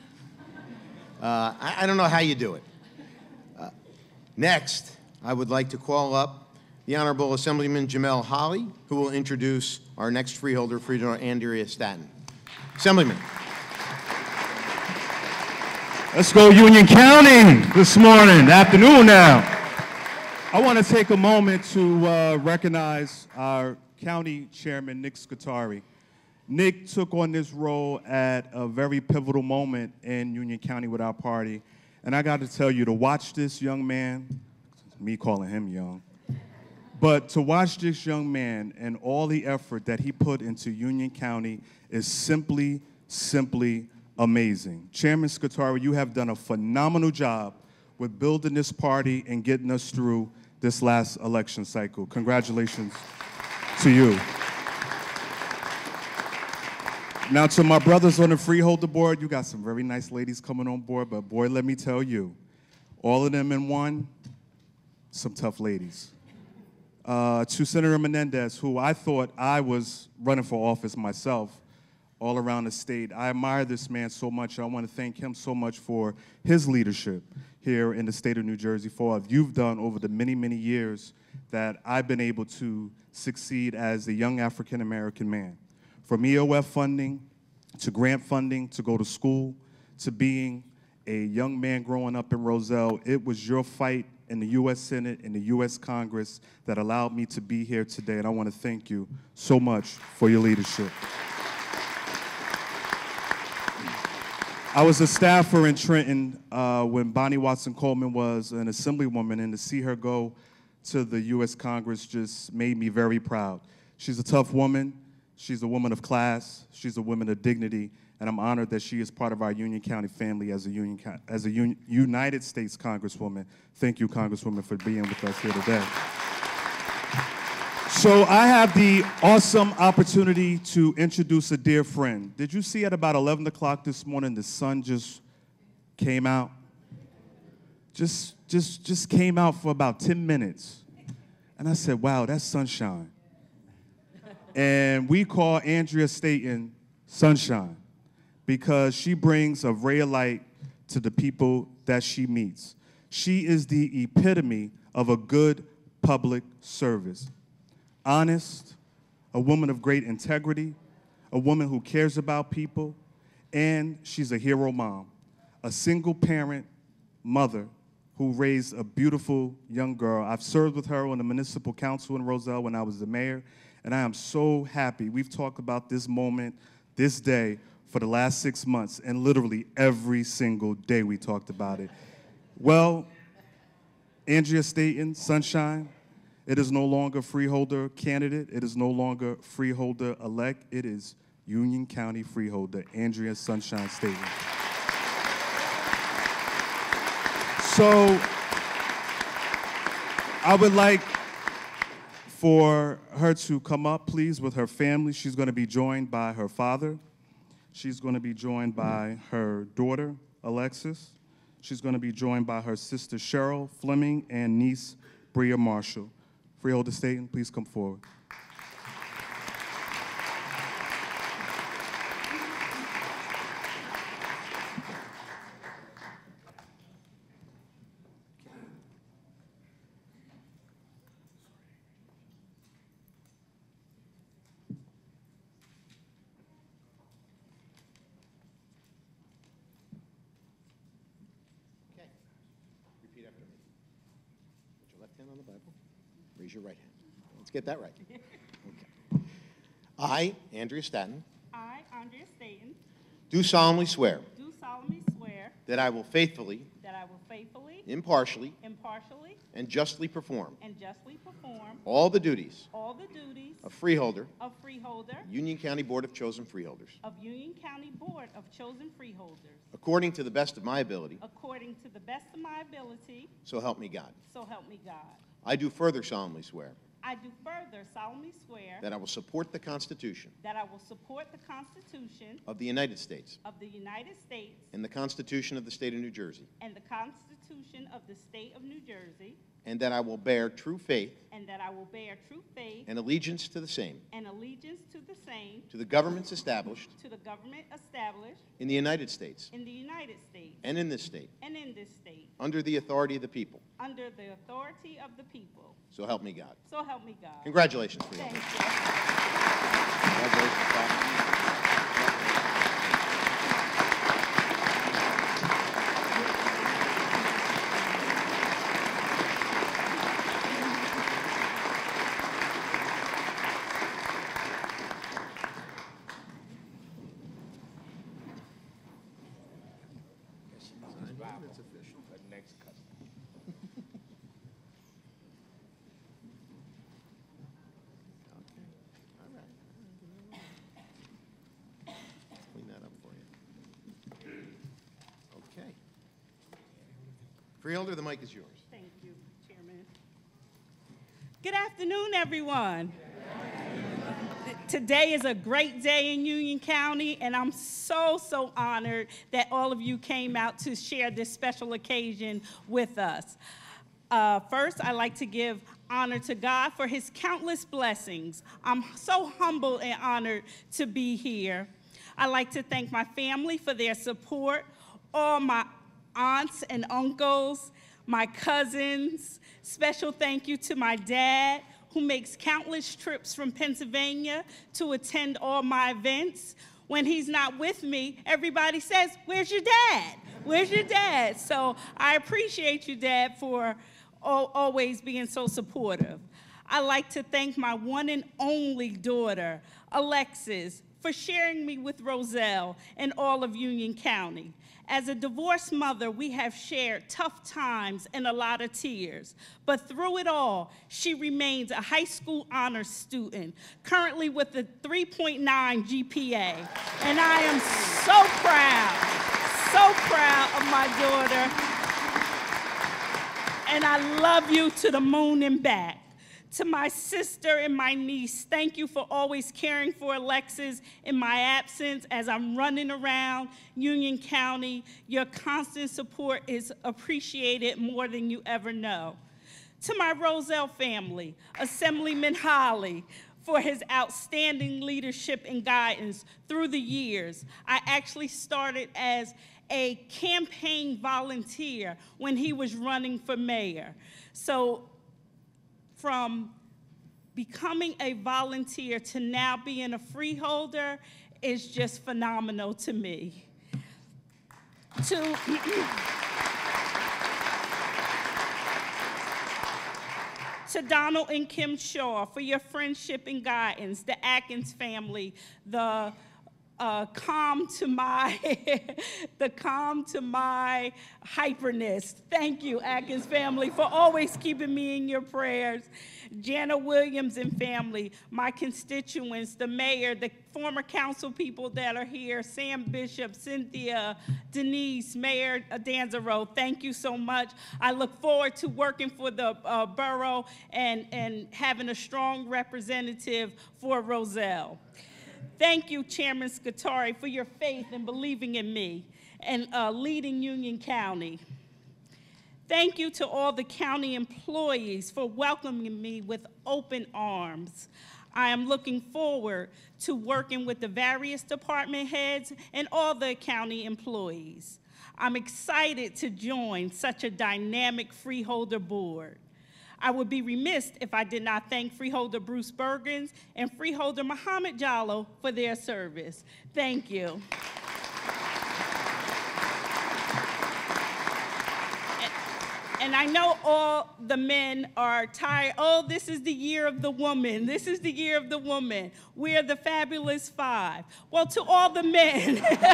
I don't know how you do it. Next, I would like to call up the Honorable Assemblyman Jamel Holly, who will introduce our next Freeholder, Freeholder Andrea Statton. Assemblyman. Let's go Union County this morning, afternoon now. I want to take a moment to recognize our County Chairman, Nick Scuteri. Nick took on this role at a very pivotal moment in Union County with our party. And I got to tell you, to watch this young man, me calling him young, but to watch this young man and all the effort that he put into Union County is simply, simply amazing. Chairman Scuteri, you have done a phenomenal job with building this party and getting us through this last election cycle. Congratulations to you. Now, to my brothers on the Freeholder board, you got some very nice ladies coming on board, but boy, let me tell you, all of them in one, some tough ladies. To Senator Menendez, who I thought I was running for office myself all around the state. I admire this man so much. I want to thank him so much for his leadership here in the state of New Jersey, for what you've done over the many, many years that I've been able to succeed as a young African-American man. From EOF funding, to grant funding, to go to school, to being a young man growing up in Roselle, it was your fight in the U.S. Senate and the U.S. Congress that allowed me to be here today, and I want to thank you so much for your leadership. I was a staffer in Trenton when Bonnie Watson Coleman was an assemblywoman, and to see her go to the U.S. Congress just made me very proud. She's a tough woman. She's a woman of class. She's a woman of dignity, and I'm honored that she is part of our Union County family as a United States Congresswoman. Thank you, Congresswoman, for being with us here today. So I have the awesome opportunity to introduce a dear friend. Did you see at about 11 o'clock this morning the sun just came out? Just came out for about 10 minutes. And I said, wow, that's sunshine. And we call Andrea Statton Sunshine because she brings a ray of light to the people that she meets. She is the epitome of a good public service. Honest, a woman of great integrity, a woman who cares about people, and she's a hero mom, a single parent mother who raised a beautiful young girl. I've served with her on the municipal council in Roselle when I was the mayor, and I am so happy. We've talked about this moment, this day, for the last 6 months, and literally every single day we talked about it. Well, Andrea Statton, Sunshine, it is no longer Freeholder candidate. It is no longer Freeholder elect. It is Union County Freeholder, Andrea Sunshine Statton. So I would like for her to come up, please, with her family. She's going to be joined by her father. She's going to be joined by her daughter, Alexis. She's going to be joined by her sister, Cheryl Fleming, and niece, Bria Marshall. Freeholder Statton, please come forward. On the Bible. Raise your right hand. Let's get that right. Okay. I, Andrea Statton, I, Andrea Staten, do solemnly swear do solemnly swear that I will faithfully, that I will faithfully, impartially, impartially, and justly perform and justly perform all the duties all the duties of Freeholder, of Freeholder Union County Board of Chosen Freeholders, of Union County Board of Chosen Freeholders, according to the best of my ability, according to the best of my ability, so help me God. so help me God. I do further solemnly swear I do further solemnly swear that I will support the Constitution that I will support the Constitution of the United States of the United States and the Constitution of the State of New Jersey, and the Constitution of the State of New Jersey, and that I will bear true faith and that I will bear true faith and allegiance to the same, and allegiance to the same, to the governments established to the government established in the United States in the United States and in this state, and in this state, under the authority of the people. under the authority of the people. So help me God. So help me God. Congratulations, Freeholder. Thank you. Congratulations, Pat. Clean that up for you. Okay. Freeholder, the mic is yours. Thank you, Chairman. Good afternoon, everyone. Today is a great day in Union County, and I'm so honored that all of you came out to share this special occasion with us. First, I'd like to give honor to God for his countless blessings. I'm so humbled and honored to be here. I'd like to thank my family for their support, all my aunts and uncles, my cousins. Special thank you to my dad, who makes countless trips from Pennsylvania to attend all my events. When he's not with me, everybody says, "Where's your dad? Where's your dad?" So I appreciate you, Dad, for always being so supportive. I'd like to thank my one and only daughter, Alexis, for sharing me with Roselle and all of Union County. As a divorced mother, we have shared tough times and a lot of tears. But through it all, she remains a high school honors student, currently with a 3.9 GPA. And I am so proud of my daughter. And I love you to the moon and back. To my sister and my niece, thank you for always caring for Alexis in my absence as I'm running around Union County. Your constant support is appreciated more than you ever know. To my Roselle family, Assemblyman Holly, for his outstanding leadership and guidance through the years. I actually started as a campaign volunteer when he was running for mayor. So from becoming a volunteer to now being a freeholder is just phenomenal to me. To Donald and Kim Shaw for your friendship and guidance, the Atkins family, the calm to my hyperness. Thank you, Atkins family, for always keeping me in your prayers. Jana Williams and family, my constituents, the mayor, the former council people that are here, Sam Bishop, Cynthia, Denise, Mayor Danzaro, thank you so much. I look forward to working for the borough and having a strong representative for Roselle. Thank you, Chairman Scutari, for your faith and believing in me and leading Union County. Thank you to all the county employees for welcoming me with open arms. I am looking forward to working with the various department heads and all the county employees. I'm excited to join such a dynamic freeholder board. I would be remiss if I did not thank Freeholder Bruce Bergens and Freeholder Muhammad Jallo for their service. Thank you. And I know all the men are tired. Oh, this is the year of the woman. This is the year of the woman. We are the fabulous five. Well, to all the men,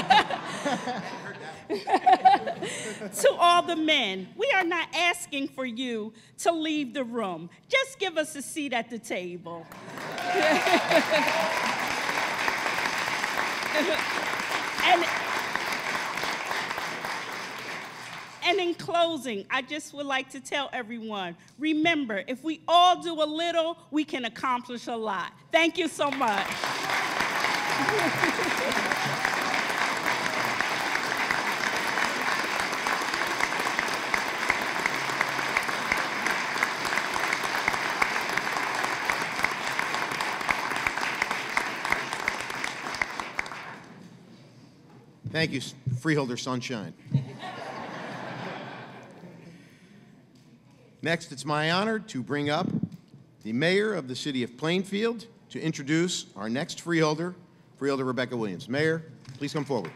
to all the men, we are not asking for you to leave the room. Just give us a seat at the table. And in closing, I just would like to tell everyone, remember, if we all do a little, we can accomplish a lot. Thank you so much. Thank you, Freeholder Sunshine. Next, it's my honor to bring up the mayor of the city of Plainfield to introduce our next freeholder, Freeholder Rebecca Williams. Mayor, please come forward.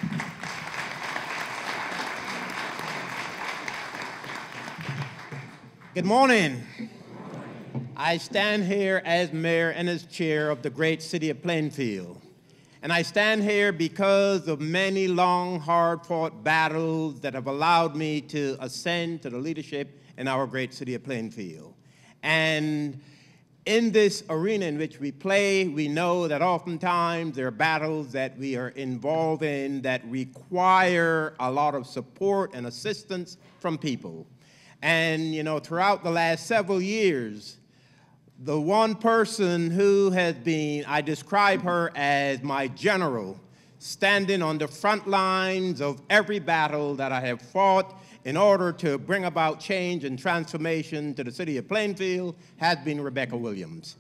Good morning. I stand here as mayor and as chair of the great city of Plainfield. And I stand here because of many long, hard-fought battles that have allowed me to ascend to the leadership in our great city of Plainfield. And in this arena in which we play, we know that oftentimes there are battles that we are involved in that require a lot of support and assistance from people. And, you know, throughout the last several years, the one person who has been, I describe her as my general, standing on the front lines of every battle that I have fought in order to bring about change and transformation to the city of Plainfield, has been Rebecca Williams.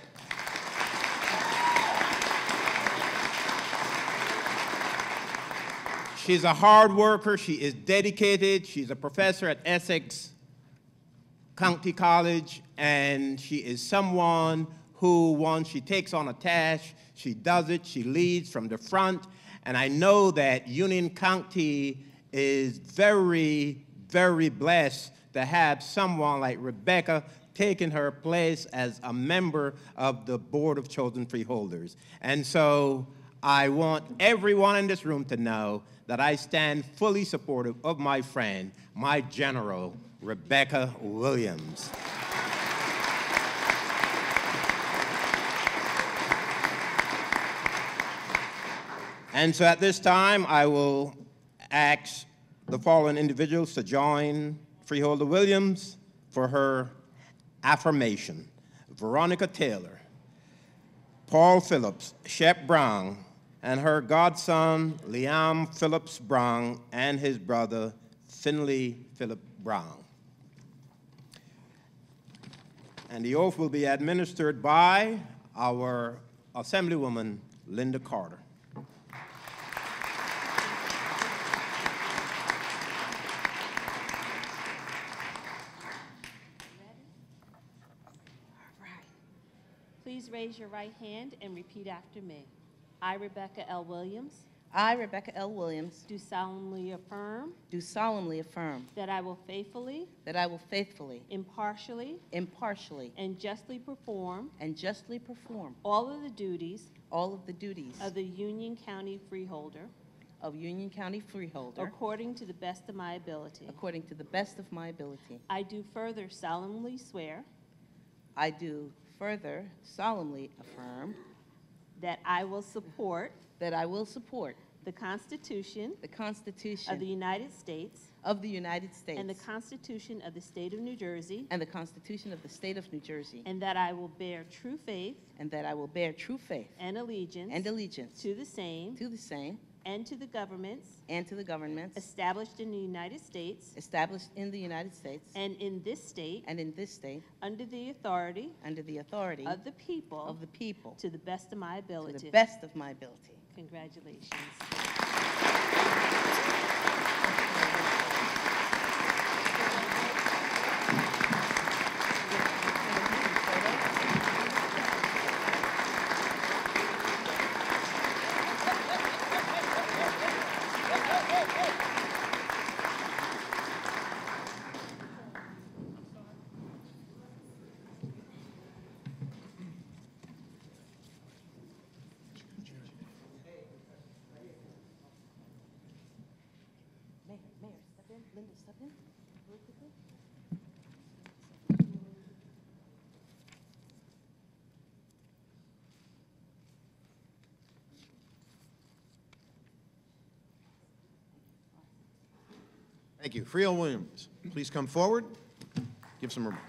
She's a hard worker, she is dedicated, she's a professor at Essex County College, and she is someone who, once she takes on a task, she does it, she leads from the front, and I know that Union County is very, very blessed to have someone like Rebecca taking her place as a member of the Board of Chosen Freeholders. And so I want everyone in this room to know that I stand fully supportive of my friend, my general, Rebecca Williams. And so at this time, I will ask the following individuals to join Freeholder Williams for her affirmation. Veronica Taylor, Paul Phillips, Shep Brown, and her godson, Liam Phillips Brown, and his brother, Finley Philip Brown. And the oath will be administered by our Assemblywoman, Linda Carter. Please raise your right hand and repeat after me. I, Rebecca L. Williams, I, Rebecca L. Williams, do solemnly affirm affirm that I will faithfully, impartially, and justly perform all of the duties of of the Union County Freeholder Union County Freeholder according to the best of my ability. according to the best of my ability. I do further solemnly swear I do further solemnly affirm that I will support the Constitution Constitution of the United States of the United States and the Constitution of the State of New Jersey, and the Constitution of the State of New Jersey, and that I will bear true faith and that I will bear true faith and allegiance to the same the same and to the governments and to the governments established in the United States established in the United States and in this state under the authority of the people to the best of my ability. to the best of my ability. Congratulations. Thank you. Freeholder Williams, please come forward. Give some remarks.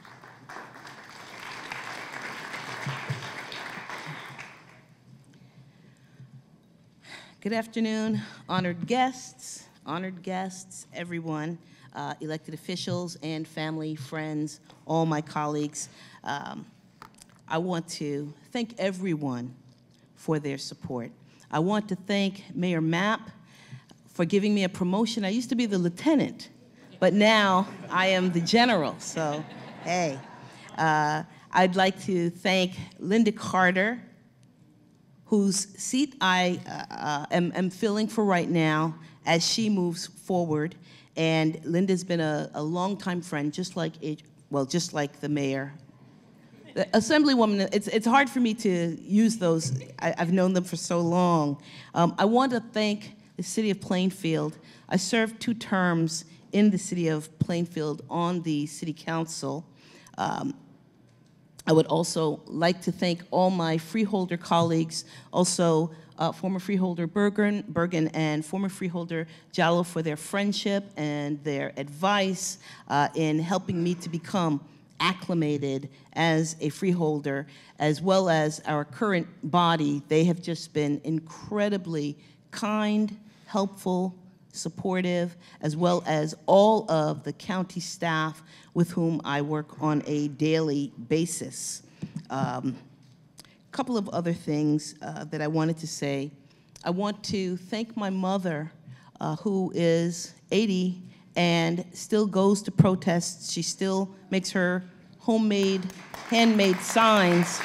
Good afternoon, honored guests, everyone, elected officials and family, friends, all my colleagues. I want to thank everyone for their support. I want to thank Mayor Mapp for giving me a promotion. I used to be the lieutenant, but now I am the general, so hey. I'd like to thank Linda Carter, whose seat I am filling for right now as she moves forward. And Linda's been a longtime friend, just like the mayor. The Assemblywoman, it's hard for me to use those. I've known them for so long. I want to thank the city of Plainfield. I served 2 terms in the city of Plainfield on the city council. I would also like to thank all my Freeholder colleagues, also former Freeholder Bergen and former Freeholder Jallo for their friendship and their advice in helping me to become acclimated as a Freeholder, as well as our current body. They have just been incredibly kind, helpful, supportive, as well as all of the county staff with whom I work on a daily basis. Couple of other things that I wanted to say. I want to thank my mother, who is 80 and still goes to protests. She still makes her homemade, handmade signs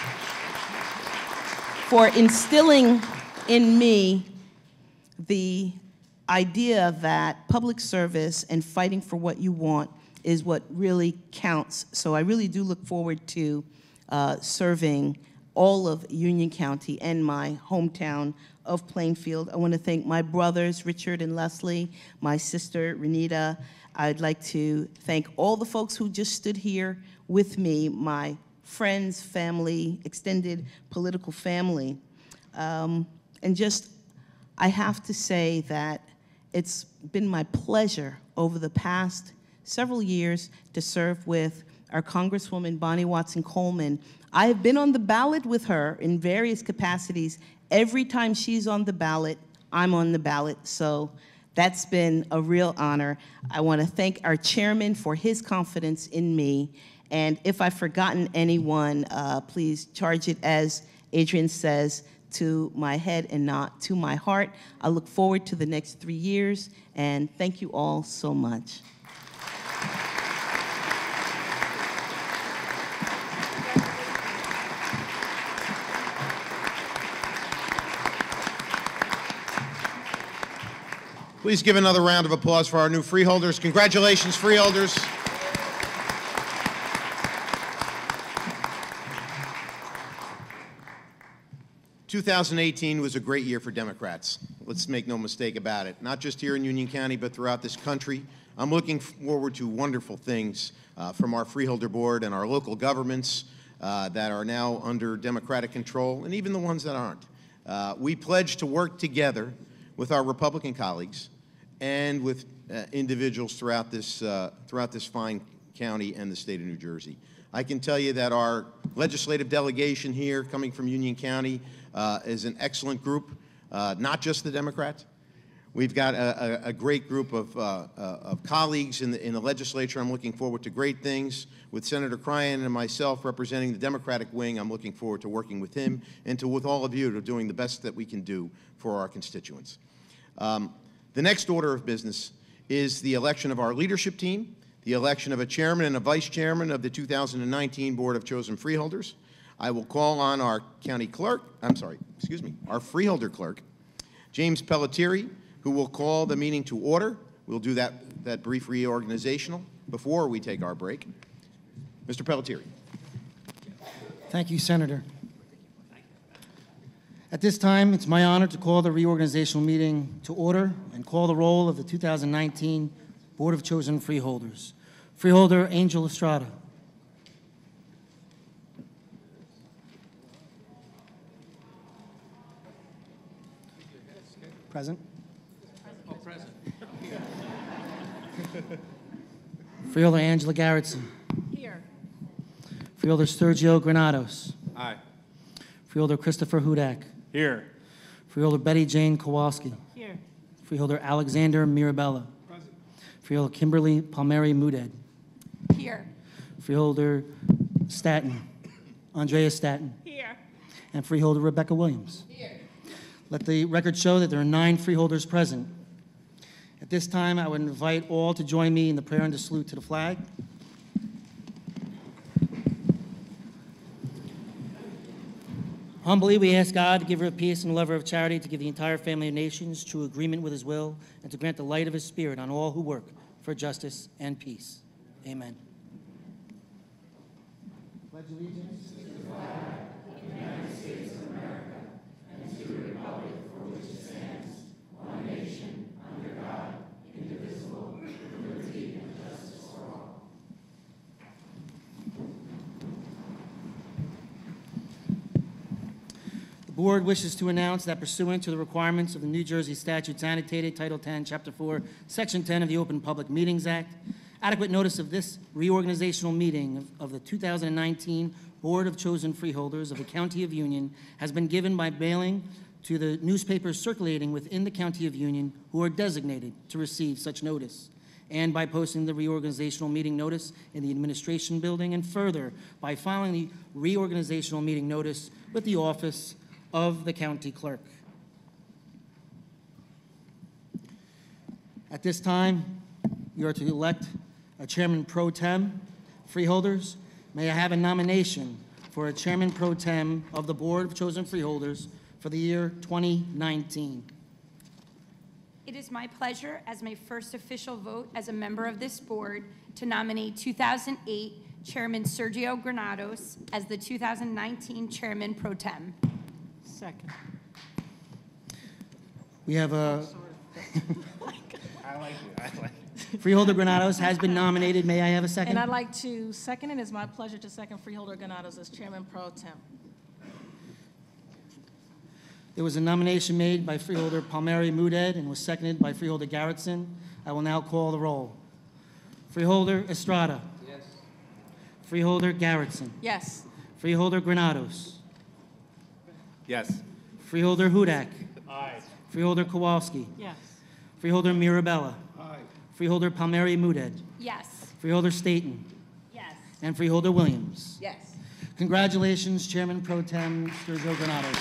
for instilling in me the idea that public service and fighting for what you want is what really counts. So I really do look forward to serving all of Union County and my hometown of Plainfield. I want to thank my brothers, Richard and Leslie, my sister, Renita. I'd like to thank all the folks who just stood here with me, my friends, family, extended political family. And just, I have to say that it's been my pleasure over the past several years to serve with our Congresswoman Bonnie Watson Coleman. I have been on the ballot with her in various capacities. Every time she's on the ballot, I'm on the ballot, so that's been a real honor. I want to thank our chairman for his confidence in me, and if I've forgotten anyone, please charge it, as Adrian says, to my head and not to my heart. I look forward to the next 3 years, and thank you all so much. Please give another round of applause for our new Freeholders. Congratulations, Freeholders. ...2018 was a great year for Democrats. Let's make no mistake about it. Not just here in Union County, but throughout this country. I'm looking forward to wonderful things from our Freeholder Board and our local governments that are now under Democratic control, and even the ones that aren't. We pledge to work together with our Republican colleagues and with individuals throughout this fine county and the state of New Jersey. I can tell you that our legislative delegation here coming from Union County is an excellent group, not just the Democrats. We've got a great group of colleagues in the legislature. I'm looking forward to great things with Senator Cryan and myself representing the Democratic wing. I'm looking forward to working with him and with all of you to doing the best that we can do for our constituents. The next order of business is the election of our leadership team, the election of a chairman and a vice chairman of the 2019 Board of Chosen Freeholders. I will call on our county clerk, our Freeholder clerk, James Pelletieri, who will call the meeting to order. We'll do that brief reorganizational before we take our break. Mr. Pelletieri. Thank you, Senator. At this time, it's my honor to call the reorganizational meeting to order and call the roll of the 2019 Board of Chosen Freeholders. Freeholder Angel Estrada. Present. Oh, present. Freeholder Angela Garrettson. Here. Freeholder Sergio Granados. Aye. Freeholder Christopher Hudak. Here. Freeholder Betty Jane Kowalski. Here. Freeholder Alexander Mirabella. Present. Freeholder Kimberly Palmieri Muded. Here. Freeholder Staton, Andrea Staton. Here. And Freeholder Rebecca Williams. Here. Let the record show that there are 9 freeholders present. At this time, I would invite all to join me in the prayer and the salute to the flag. Humbly, we ask God, the giver of peace and lover of charity, to give the entire family of nations true agreement with his will and to grant the light of his spirit on all who work for justice and peace. Amen. Pledge allegiance to the flag of the United States of America and to the republic for which it stands, one nation, under God, indivisible, with liberty and justice for all. The board wishes to announce that pursuant to the requirements of the New Jersey Statutes Annotated, Title 10, Chapter 4, Section 10 of the Open Public Meetings Act, adequate notice of this reorganizational meeting of the 2019 Board of Chosen Freeholders of the County of Union has been given by mailing to the newspapers circulating within the County of Union who are designated to receive such notice, and by posting the reorganizational meeting notice in the administration building, and further by filing the reorganizational meeting notice with the office of the county clerk. At this time, you are to elect a chairman pro tem. Freeholders, may I have a nomination for a chairman pro tem of the Board of Chosen Freeholders for the year 2019? It is my pleasure, as my first official vote as a member of this board, to nominate 2008 Chairman Sergio Granados as the 2019 Chairman Pro Tem. Second. We have a I like it. Freeholder Granados has been nominated. May I have a second? And I'd like to second it. It's my pleasure to second Freeholder Granados as Chairman Pro Tem. There was a nomination made by Freeholder Palmieri Muded and was seconded by Freeholder Garrettson. I will now call the roll. Freeholder Estrada. Yes. Freeholder Garrettson. Yes. Freeholder Granados. Yes. Freeholder Hudak. Aye. Freeholder Kowalski. Yes. Freeholder Mirabella. Aye. Freeholder Palmieri Muded. Yes. Freeholder Staton. Yes. And Freeholder Williams. Yes. Congratulations, Chairman Pro Tem Sergio Granados.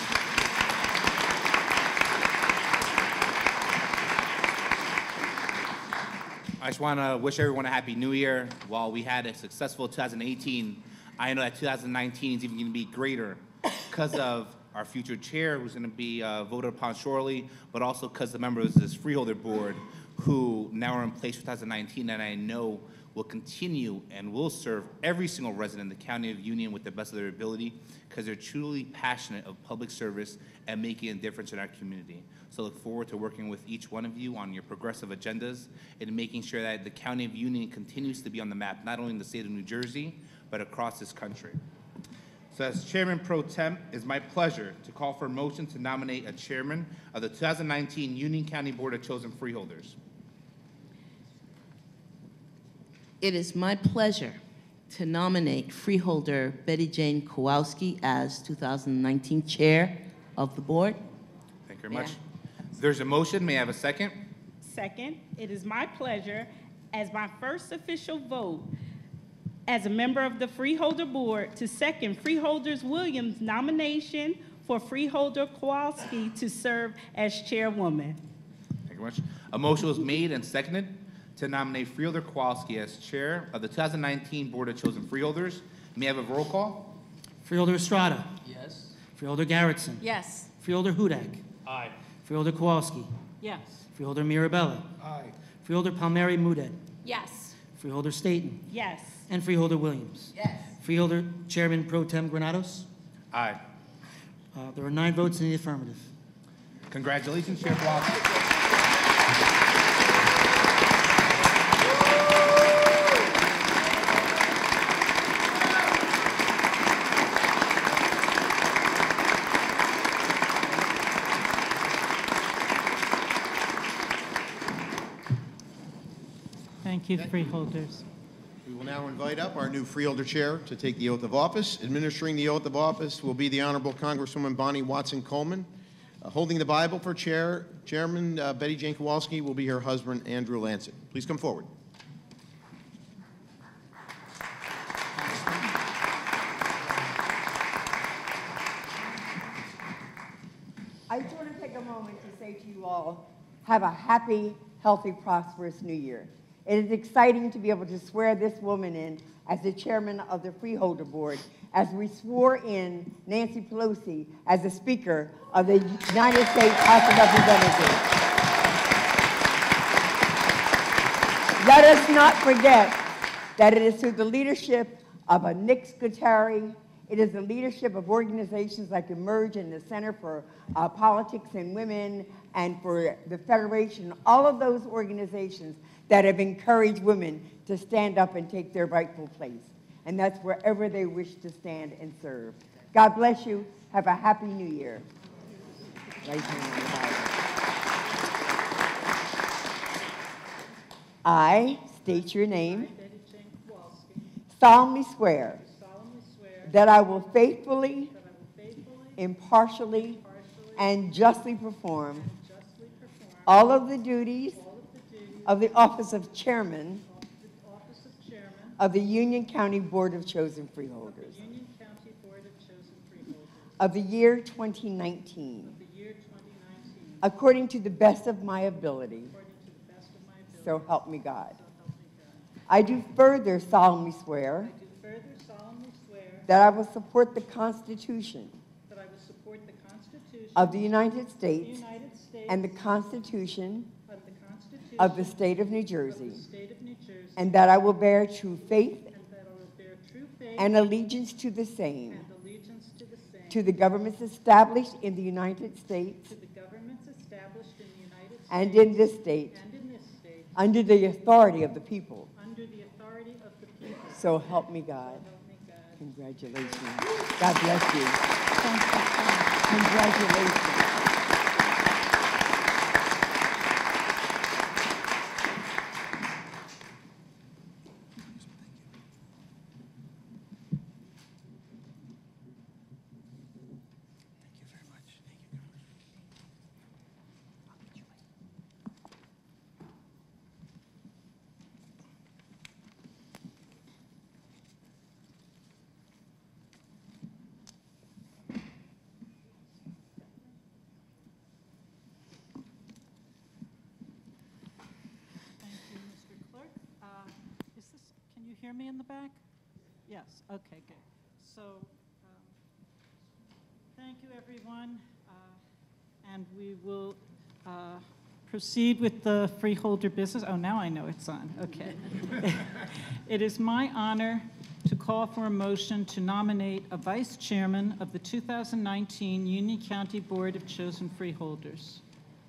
I just want to wish everyone a happy new year. While we had a successful 2018, I know that 2019 is even going to be greater because of our future chair, who's going to be voted upon shortly, but also because the members of this freeholder board who now are in place for 2019, and I know will continue and will serve every single resident in the County of Union with the best of their ability, because they're truly passionate of public service and making a difference in our community. So look forward to working with each one of you on your progressive agendas and making sure that the County of Union continues to be on the map, not only in the state of New Jersey, but across this country. So as Chairman Pro Tem, it's my pleasure to call for a motion to nominate a chairman of the 2019 Union County Board of Chosen Freeholders. It is my pleasure to nominate Freeholder Betty Jane Kowalski as 2019 Chair of the Board. Thank you very much. There's a motion. May I have a second? Second, it is my pleasure, as my first official vote as a member of the Freeholder Board, to second Freeholder Williams' nomination for Freeholder Kowalski to serve as chairwoman. Thank you very much. A motion was made and seconded to nominate Freeholder Kowalski as chair of the 2019 Board of Chosen Freeholders. May I have a roll call? Freeholder Estrada. Yes. Freeholder Garrettson. Yes. Freeholder Hudak. Aye. Freeholder Kowalski. Yes. Freeholder Mirabella. Aye. Freeholder Palmieri Muded. Yes. Freeholder Staton. Yes. And Freeholder Williams. Yes. Freeholder Chairman Pro Tem Granados. Aye. There are 9 votes in the affirmative. Congratulations, Chair Kowalski. Thank you, freeholders. We will now invite up our new freeholder chair to take the oath of office. Administering the oath of office will be the Honorable Congresswoman Bonnie Watson Coleman. Holding the Bible for Chairman Betty Jane Kowalski will be her husband, Andrew Lancet. Please come forward. I just want to take a moment to say to you all, have a happy, healthy, prosperous new year. It is exciting to be able to swear this woman in as the chairman of the Freeholder Board, as we swore in Nancy Pelosi as the Speaker of the United States House of Representatives. Let us not forget that it is through the leadership of a Nick Scutari. It is the leadership of organizations like Emerge and the Center for Politics and Women and for the Federation, all of those organizations that have encouraged women to stand up and take their rightful place. And that's wherever they wish to stand and serve. God bless you. Have a happy new year. Right hand on the Bible. I state your name. Solemnly swear that I will faithfully, impartially, and justly perform all of the duties of the office of Chairman of the Union County Board of Chosen Freeholders of the year 2019, according to the best of my ability. So help me God. I do further solemnly swear that I will support the Constitution of the United States and the Constitution of the State of New Jersey, and that I will bear true faith and allegiance to the same, to the governments established in the United States and in this state, under the authority of the people. So help me God. Congratulations. God bless you. Congratulations. Hear me in the back? Yes, okay, good. So, thank you, everyone, and we will proceed with the freeholder business. Oh, now I know it's on, okay. It is my honor to call for a motion to nominate a vice chairman of the 2019 Union County Board of Chosen Freeholders.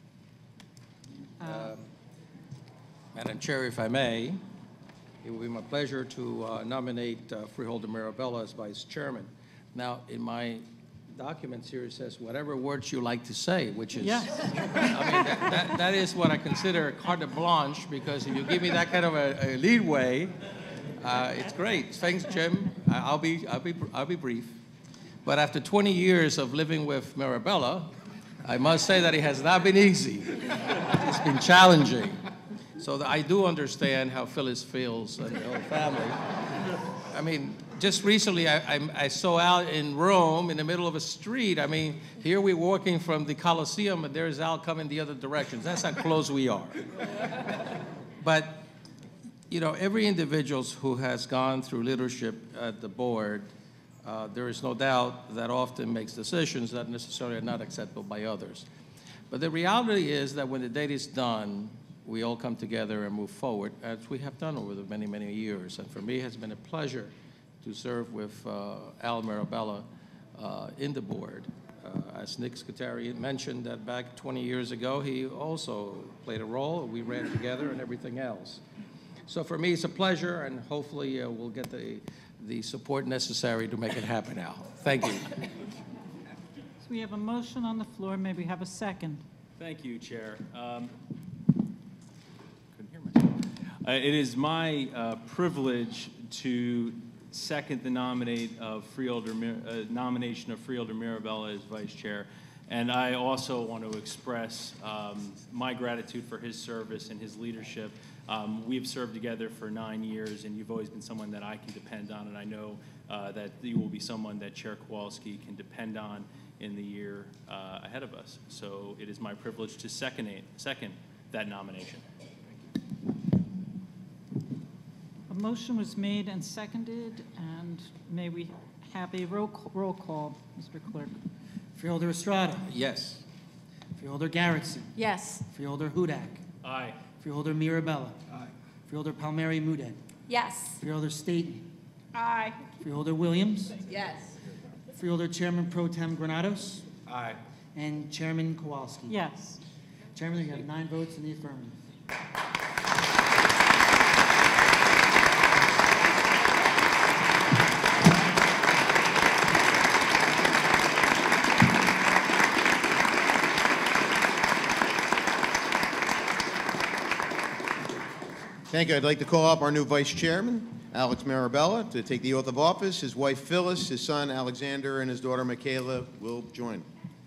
Madam Chair, if I may, it will be my pleasure to nominate Freeholder Mirabella as vice chairman. Now, in my documents here, it says whatever words you like to say, which is, yes. I mean, that is what I consider carte blanche, because if you give me that kind of a leadway, it's great. Thanks, Jim. I'll be brief. But after 20 years of living with Mirabella, I must say that it has not been easy. It's been challenging. So I do understand how Phyllis feels and the whole family. I mean, just recently I saw out in Rome in the middle of a street. I mean, here we're walking from the Colosseum and there's Al coming the other direction. That's how close we are. But, you know, every individual who has gone through leadership at the board, there is no doubt that often makes decisions that necessarily are not acceptable by others. But the reality is that when the date is done, we all come together and move forward, as we have done over the many, many years. And for me, it has been a pleasure to serve with Al Mirabella in the board. As Nick Scutari mentioned, that back 20 years ago, he also played a role. We ran together and everything else. So for me, it's a pleasure, and hopefully we'll get the support necessary to make it happen, Al. Thank you. So we have a motion on the floor. May we have a second? Thank you, Chair. It is my privilege to second the nomination of Freeholder Mirabella as vice chair. And I also want to express my gratitude for his service and his leadership. We've served together for 9 years, and you've always been someone that I can depend on, and I know that you will be someone that Chair Kowalski can depend on in the year ahead of us. So it is my privilege to second that nomination. A motion was made and seconded, and may we have a roll call, Mr. Clerk? Freeholder Estrada. Yes. Freeholder Garrettson. Yes. Freeholder Hudak. Aye. Freeholder Mirabella. Aye. Freeholder Palmieri Muedad. Yes. Freeholder Staten. Aye. Freeholder Williams. Yes. Freeholder Chairman Pro Tem Granados. Aye. And Chairman Kowalski. Yes. Chairman, you have 9 votes in the affirmative. Thank you. I'd like to call up our new vice chairman, Alex Mirabella, to take the oath of office. His wife, Phyllis, his son, Alexander, and his daughter, Michaela, will join.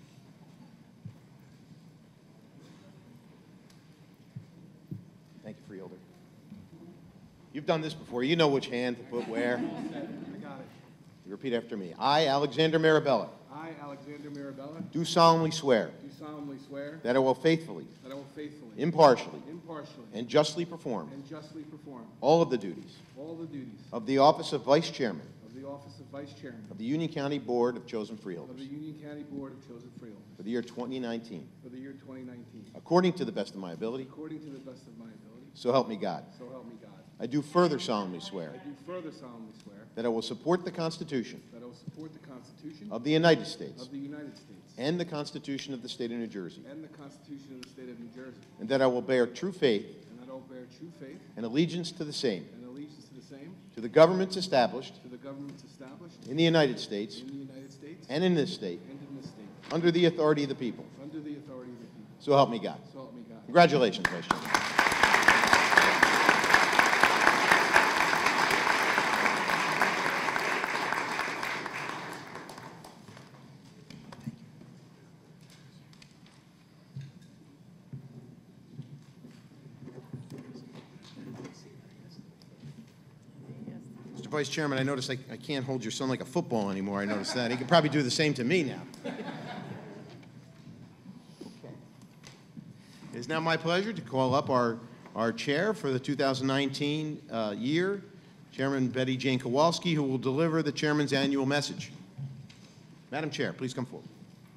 Thank you, Freeholder. You've done this before. You know which hand to put where. I got it. You repeat after me. I, Alexander Mirabella, I, Alexander Mirabella, do solemnly swear do solemnly swear that I will faithfully, that I will faithfully, impartially, and justly perform justly perform all of the duties all the duties of the office of Vice Chairman of the office of Vice Chairman of the Union County Board of Chosen of Freeholders the Union County Board of Chosen Freeholders for the year 2019, for the year 2019, according to the best of my ability, according to the best of my ability, so help me God. so help me God. I do further solemnly swear I do further solemnly swear that I will support the Constitution that I will support the Constitution of the United States of the United States and the Constitution of the State of New Jersey, and the Constitution of the State of New Jersey, and that I will bear true faith and that I will bear true faith and allegiance to the same, and allegiance to the same, to the governments established to the governments established in the United States in the United States and in this state, and in this state, under the authority of the people. under the authority of the people. So help me God. So help me God. Congratulations, Vice Chairman. Mr. Vice Chairman, I noticed I can't hold your son like a football anymore. I noticed that. He could probably do the same to me now. It is now my pleasure to call up our chair for the 2019 year, Chairman Betty Jane Kowalski, who will deliver the chairman's annual message. Madam Chair, please come forward.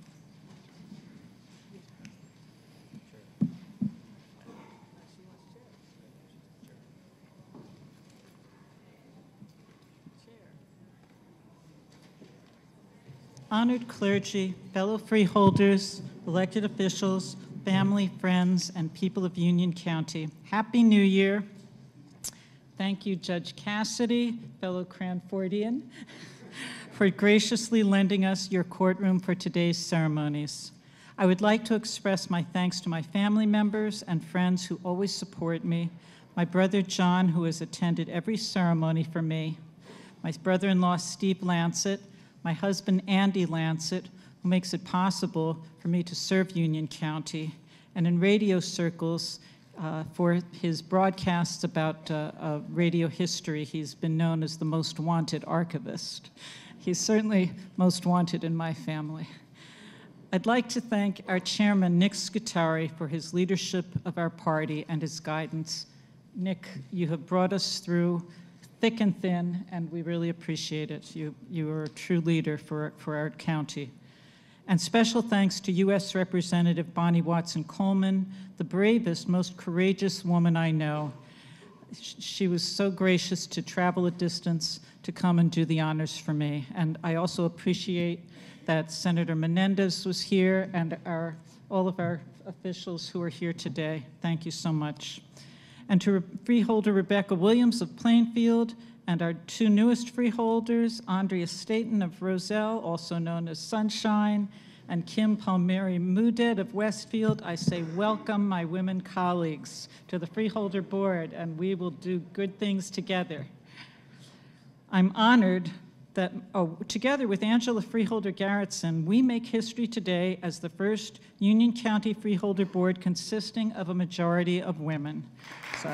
Honored clergy, fellow freeholders, elected officials, family, friends, and people of Union County, Happy New Year. Thank you, Judge Cassidy, fellow Cranfordian, for graciously lending us your courtroom for today's ceremonies. I would like to express my thanks to my family members and friends who always support me, my brother John, who has attended every ceremony for me, my brother-in-law Steve Lancet, my husband Andy Lancet, who makes it possible for me to serve Union County, and in radio circles for his broadcasts about radio history. He's been known as the most wanted archivist. He's certainly most wanted in my family. I'd like to thank our chairman, Nick Scutari, for his leadership of our party and his guidance. Nick, you have brought us through thick and thin, and we really appreciate it. You are a true leader for our county. And special thanks to U.S. Representative Bonnie Watson-Coleman, the bravest, most courageous woman I know. She was so gracious to travel a distance to come and do the honors for me. And I also appreciate that Senator Menendez was here and all of our officials who are here today. Thank you so much. And to Freeholder Rebecca Williams of Plainfield, and our 2 newest freeholders, Andrea Staten of Roselle, also known as Sunshine, and Kim Palmieri Mudet of Westfield, I say welcome, my women colleagues, to the Freeholder Board, and we will do good things together. I'm honored that, together with Angela Freeholder Garrettson, we make history today as the first Union County Freeholder Board consisting of a majority of women. So.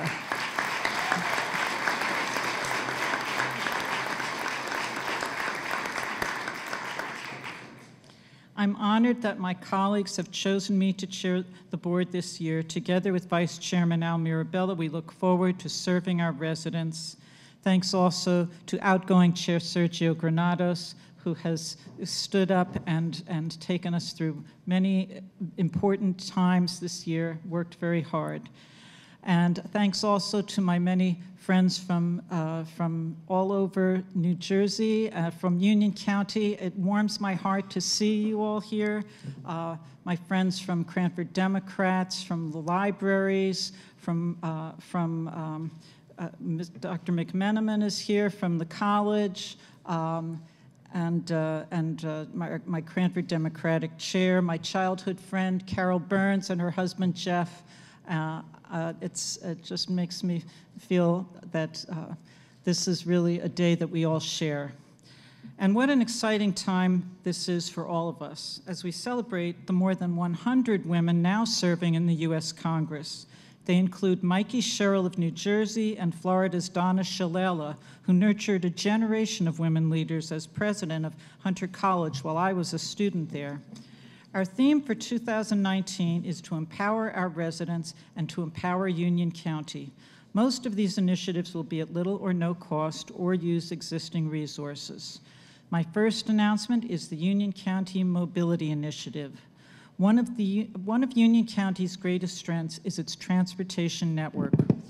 I'm honored that my colleagues have chosen me to chair the board this year. Together with Vice Chairman Al Mirabella, we look forward to serving our residents. Thanks also to outgoing Chair Sergio Granados, who has stood up and taken us through many important times this year, worked very hard. And thanks also to my many friends from all over New Jersey, from Union County. It warms my heart to see you all here. My friends from Cranford Democrats, from the libraries, from Dr. McMenamin is here from the college, and my Cranford Democratic chair, my childhood friend Carol Burns and her husband Jeff. It just makes me feel that this is really a day that we all share. And what an exciting time this is for all of us as we celebrate the more than 100 women now serving in the U.S. Congress. They include Mikey Sherrill of New Jersey and Florida's Donna Shalala, who nurtured a generation of women leaders as president of Hunter College while I was a student there. Our theme for 2019 is to empower our residents and to empower Union County. Most of these initiatives will be at little or no cost or use existing resources. My first announcement is the Union County Mobility Initiative. One of Union County's greatest strengths is its transportation network.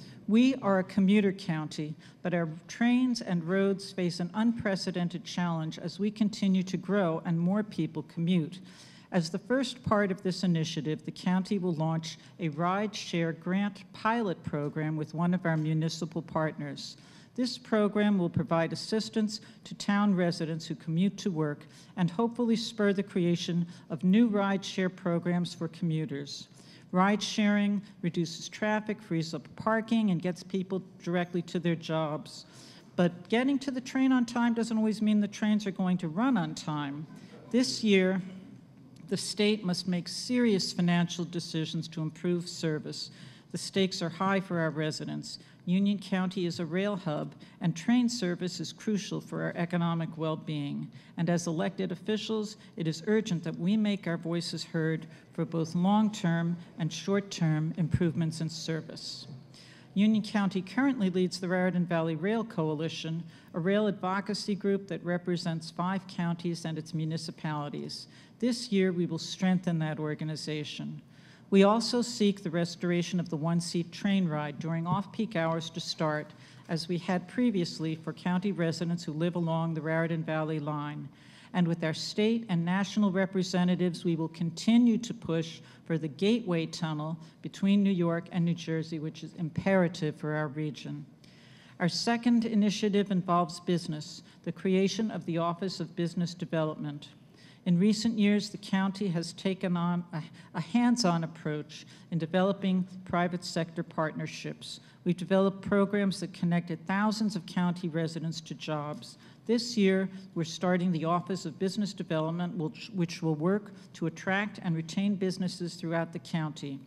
We are a commuter county, but our trains and roads face an unprecedented challenge as we continue to grow and more people commute. As the first part of this initiative, the county will launch a ride-share grant pilot program with one of our municipal partners. This program will provide assistance to town residents who commute to work and hopefully spur the creation of new ride-share programs for commuters. Ride-sharing reduces traffic, frees up parking, and gets people directly to their jobs. But getting to the train on time doesn't always mean the trains are going to run on time. This year, the state must make serious financial decisions to improve service. The stakes are high for our residents. Union County is a rail hub, and train service is crucial for our economic well-being. And as elected officials, it is urgent that we make our voices heard for both long-term and short-term improvements in service. Union County currently leads the Raritan Valley Rail Coalition, a rail advocacy group that represents 5 counties and its municipalities. This year, we will strengthen that organization. We also seek the restoration of the one-seat train ride during off-peak hours to start, as we had previously for county residents who live along the Raritan Valley line. And with our state and national representatives, we will continue to push for the Gateway Tunnel between New York and New Jersey, which is imperative for our region. Our second initiative involves business, the creation of the Office of Business Development. In recent years, the county has taken on a hands-on approach in developing private sector partnerships. We've developed programs that connected thousands of county residents to jobs. This year, we're starting the Office of Business Development, which will work to attract and retain businesses throughout the county.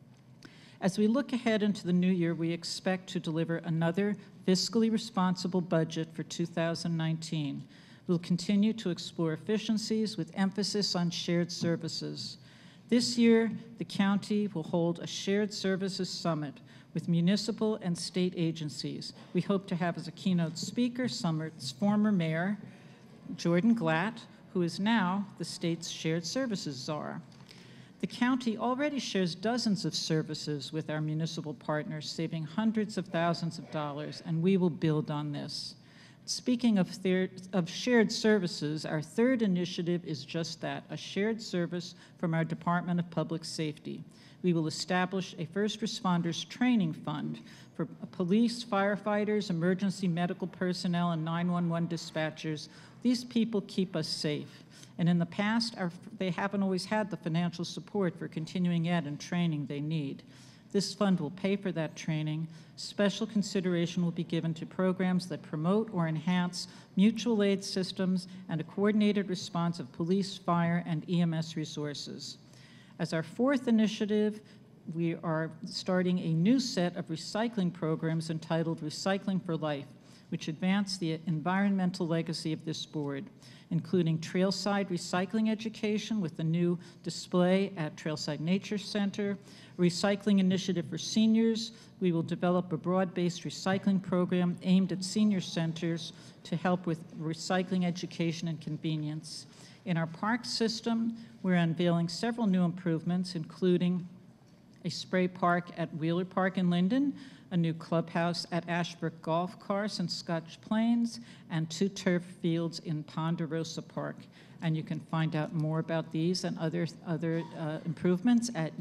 As we look ahead into the new year, we expect to deliver another fiscally responsible budget for 2019. We'll continue to explore efficiencies with emphasis on shared services. This year, the county will hold a shared services summit with municipal and state agencies. We hope to have as a keynote speaker Summit's former mayor, Jordan Glatt, who is now the state's shared services czar. The county already shares dozens of services with our municipal partners, saving hundreds of thousands of dollars, and we will build on this. Speaking of shared services, our third initiative is just that, a shared service from our Department of Public Safety. We will establish a first responders training fund for police, firefighters, emergency medical personnel, and 911 dispatchers. These people keep us safe. And in the past, they haven't always had the financial support for continuing ed and training they need. This fund will pay for that training. Special consideration will be given to programs that promote or enhance mutual aid systems and a coordinated response of police, fire, and EMS resources. As our fourth initiative, we are starting a new set of recycling programs entitled Recycling for Life, which advance the environmental legacy of this board, including trailside recycling education with the new display at Trailside Nature Center, a recycling initiative for seniors. We will develop a broad-based recycling program aimed at senior centers to help with recycling education and convenience. In our park system, we're unveiling several new improvements, including a spray park at Wheeler Park in Linden, a new clubhouse at Ashbrook Golf Course in Scotch Plains, and 2 turf fields in Ponderosa Park. And you can find out more about these and other improvements at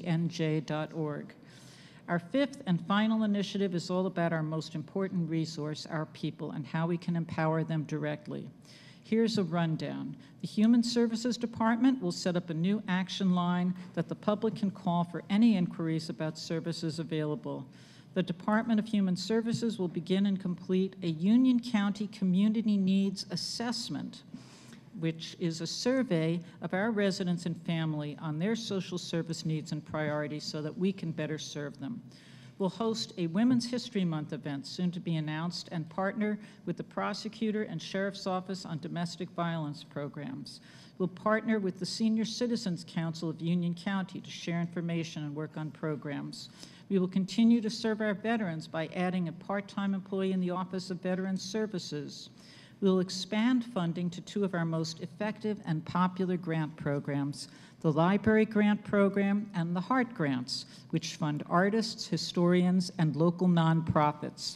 ucnj.org. Our fifth and final initiative is all about our most important resource, our people, and how we can empower them directly. Here's a rundown. The Human Services Department will set up a new action line that the public can call for any inquiries about services available. The Department of Human Services will begin and complete a Union County Community Needs Assessment, which is a survey of our residents and family on their social service needs and priorities so that we can better serve them. We'll host a Women's History Month event, soon to be announced, and partner with the prosecutor and sheriff's office on domestic violence programs. We'll partner with the Senior Citizens Council of Union County to share information and work on programs. We will continue to serve our veterans by adding a part-time employee in the Office of Veterans Services. We will expand funding to 2 of our most effective and popular grant programs, the Library Grant Program and the Heart Grants, which fund artists, historians, and local nonprofits.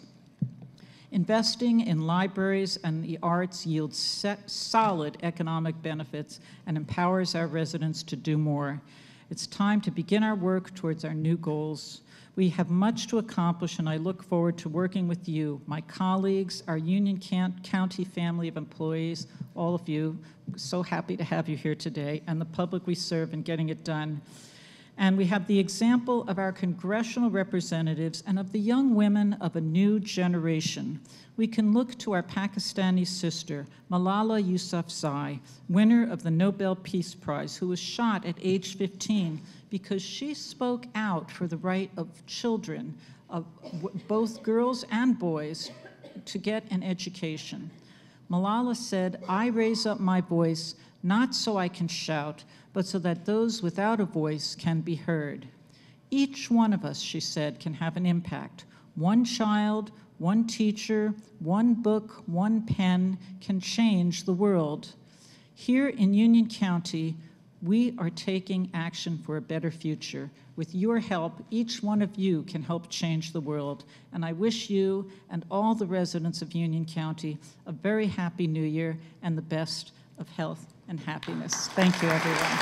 Investing in libraries and the arts yields solid economic benefits and empowers our residents to do more. It's time to begin our work towards our new goals. We have much to accomplish, and I look forward to working with you, my colleagues, our Union County family of employees, all of you. So happy to have you here today, and the public we serve in getting it done. And we have the example of our congressional representatives and of the young women of a new generation. We can look to our Pakistani sister, Malala Yousafzai, winner of the Nobel Peace Prize, who was shot at age 15 because she spoke out for the right of children, of both girls and boys, to get an education. Malala said, "I raise up my voice not so I can shout, but so that those without a voice can be heard." Each one of us, she said, can have an impact. One child, one teacher, one book, one pen can change the world. Here in Union County, we are taking action for a better future. With your help, each one of you can help change the world. And I wish you and all the residents of Union County a very happy New Year and the best of health and happiness. Thank you, everyone.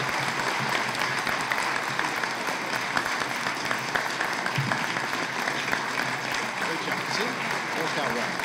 Great job. See? Worked out well.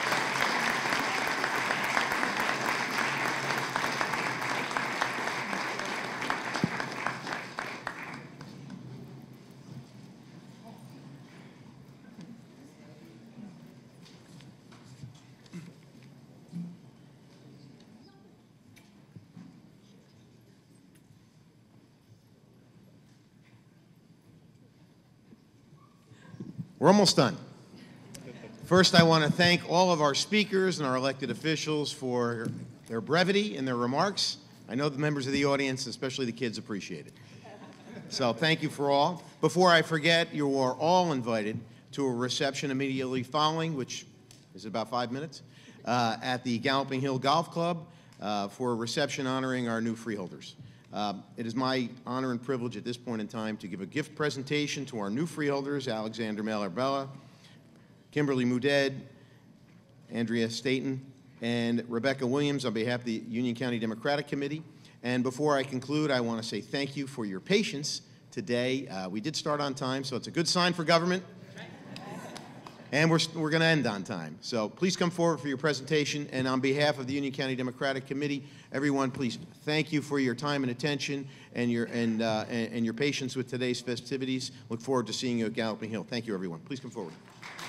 We're almost done. First, I want to thank all of our speakers and our elected officials for their brevity and their remarks. I know the members of the audience, especially the kids, appreciate it. So thank you for all. Before I forget, you are all invited to a reception immediately following, which is about 5 minutes, at the Galloping Hill Golf Club for a reception honoring our new freeholders. It is my honor and privilege at this point in time to give a gift presentation to our new freeholders, Alexander Mallarbella, Kimberly Muded, Andrea Staten, and Rebecca Williams on behalf of the Union County Democratic Committee. And before I conclude, I want to say thank you for your patience today. We did start on time, so it's a good sign for government. And we're going to end on time. So please come forward for your presentation. And on behalf of the Union County Democratic Committee, everyone, please thank you for your time and attention and your patience with today's festivities. Look forward to seeing you at Galloping Hill. Thank you, everyone. Please come forward.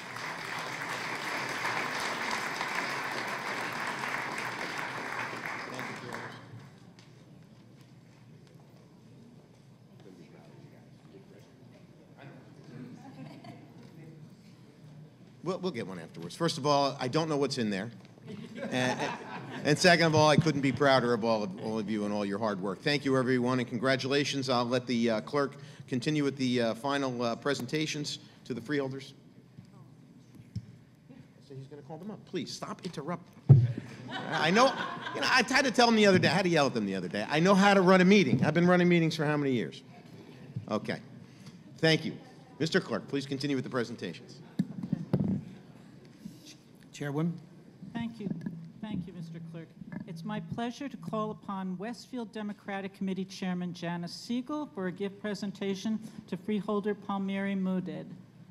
We'll get one afterwards. First of all, I don't know what's in there. And second of all, I couldn't be prouder of all of you and all your hard work. Thank you, everyone, and congratulations. I'll let the clerk continue with the final presentations to the freeholders. So he's going to call them up. Please, stop interrupting. I know, I had to tell them the other day. I had to yell at them the other day. I know how to run a meeting. I've been running meetings for how many years? Okay. Thank you. Mr. Clerk, please continue with the presentations. Chairwoman. Thank you. Thank you, Mr. Clerk. It's my pleasure to call upon Westfield Democratic Committee Chairman Janice Siegel for a gift presentation to Freeholder Palmieri Muded.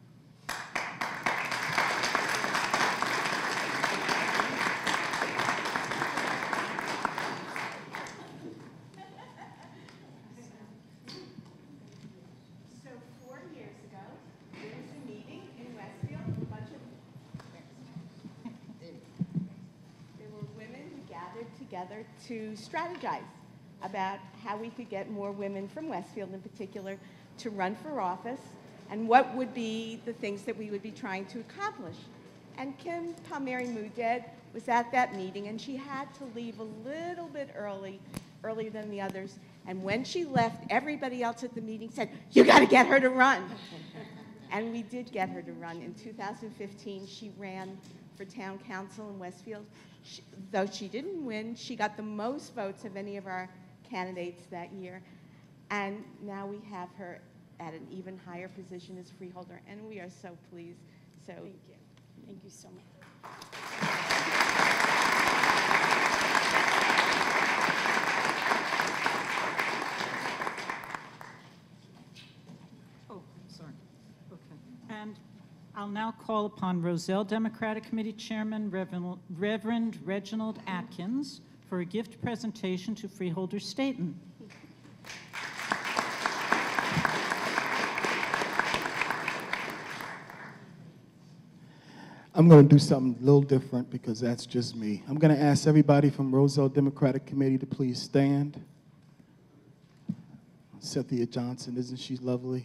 Together to strategize about how we could get more women from Westfield in particular to run for office and what would be the things that we would be trying to accomplish. And Kim Palmieri Muded was at that meeting, and she had to leave a little bit earlier than the others. And when she left, everybody else at the meeting said, "You got to get her to run." And we did get her to run. In 2015, she ran for town council in Westfield. Though she didn't win, she got the most votes of any of our candidates that year. And now we have her at an even higher position as freeholder, and we are so pleased. So thank you. Thank you so much. Oh, sorry. Okay. And I'll now call upon Roselle Democratic Committee Chairman, Reverend Reginald Atkins, for a gift presentation to Freeholder Staten. I'm going to do something a little different because that's just me. I'm going to ask everybody from Roselle Democratic Committee to please stand. Cynthia Johnson, isn't she lovely?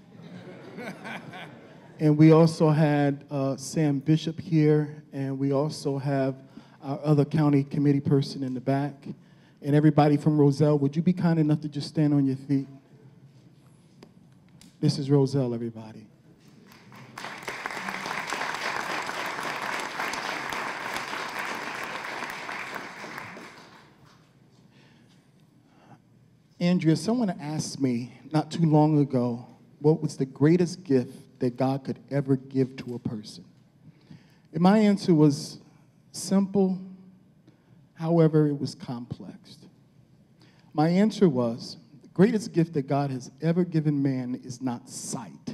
And we also had Sam Bishop here, and we also have our other county committee person in the back. And everybody from Roselle, would you be kind enough to just stand on your feet? This is Roselle, everybody. Andrea, someone asked me not too long ago, what was the greatest gift that God could ever give to a person? And my answer was simple, however, it was complex. My answer was, the greatest gift that God has ever given man is not sight.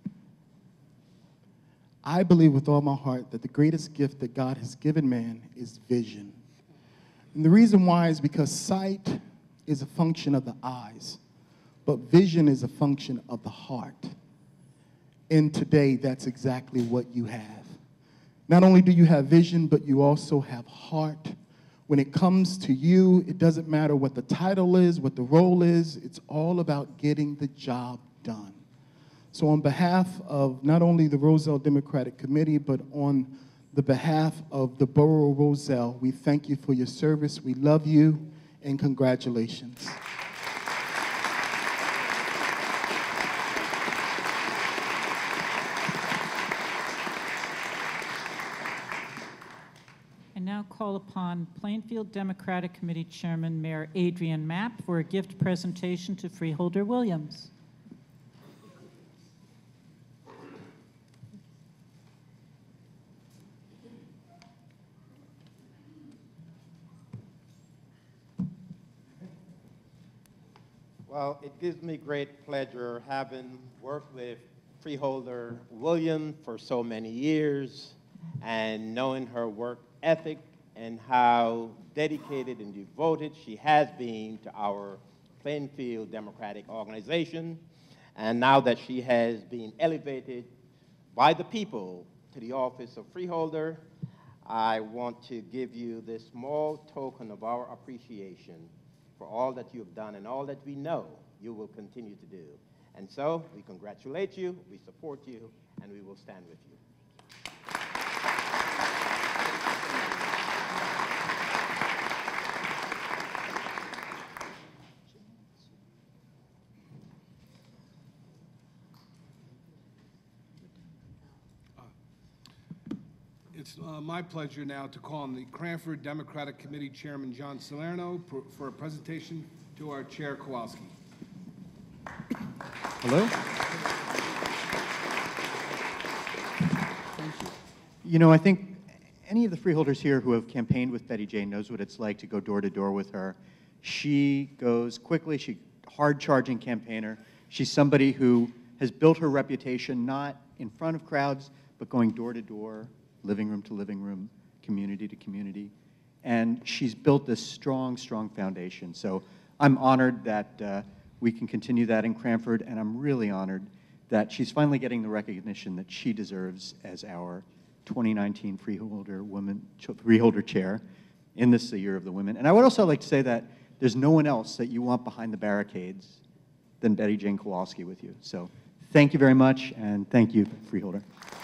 I believe with all my heart that the greatest gift that God has given man is vision. And the reason why is because sight is a function of the eyes, but vision is a function of the heart. And today, that's exactly what you have. Not only do you have vision, but you also have heart. When it comes to you, it doesn't matter what the title is, what the role is, it's all about getting the job done. So on behalf of not only the Roselle Democratic Committee, but on the behalf of the Borough of Roselle, we thank you for your service, we love you, and congratulations. I now call upon Plainfield Democratic Committee Chairman Mayor Adrian Mapp for a gift presentation to Freeholder Williams. Well, it gives me great pleasure having worked with Freeholder Williams for so many years and knowing her work ethic and how dedicated and devoted she has been to our Plainfield Democratic Organization. And now that she has been elevated by the people to the office of Freeholder, I want to give you this small token of our appreciation for all that you have done and all that we know you will continue to do. And so we congratulate you, we support you, and we will stand with you. It's my pleasure now to call on the Cranford Democratic Committee Chairman John Salerno for a presentation to our Chair Kowalski. Hello. Thank you. You know, I think any of the freeholders here who have campaigned with Betty Jane knows what it's like to go door to door with her. She goes quickly, she's a hard-charging campaigner. She's somebody who has built her reputation not in front of crowds, but going door to door, living room to living room, community to community. And she's built this strong, strong foundation. So I'm honored that we can continue that in Cranford, and I'm really honored that she's finally getting the recognition that she deserves as our 2019 Freeholder Chair in this Year of the Women. And I would also like to say that there's no one else that you want behind the barricades than Betty Jane Kowalski with you. So thank you very much, and thank you, Freeholder.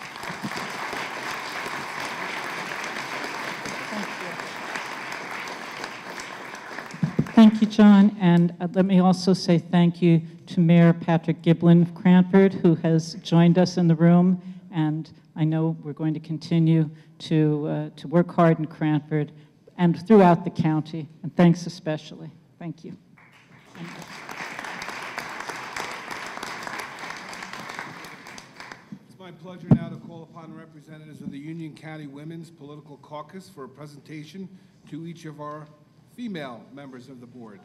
Thank you, John, and let me also say thank you to Mayor Patrick Giblin of Cranford, who has joined us in the room, and I know we're going to continue to work hard in Cranford and throughout the county, and thanks especially. Thank you. It's my pleasure now to call upon representatives of the Union County Women's Political Caucus for a presentation to each of our female members of the board.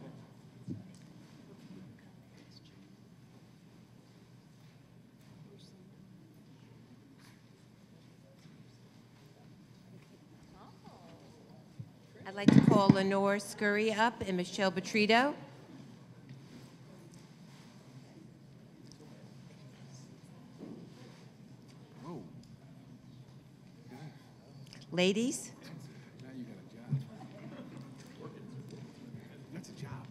I'd like to call Lenore Scurry up and Michelle Betrito. Whoa. Ladies. Now you got a job. That's a job.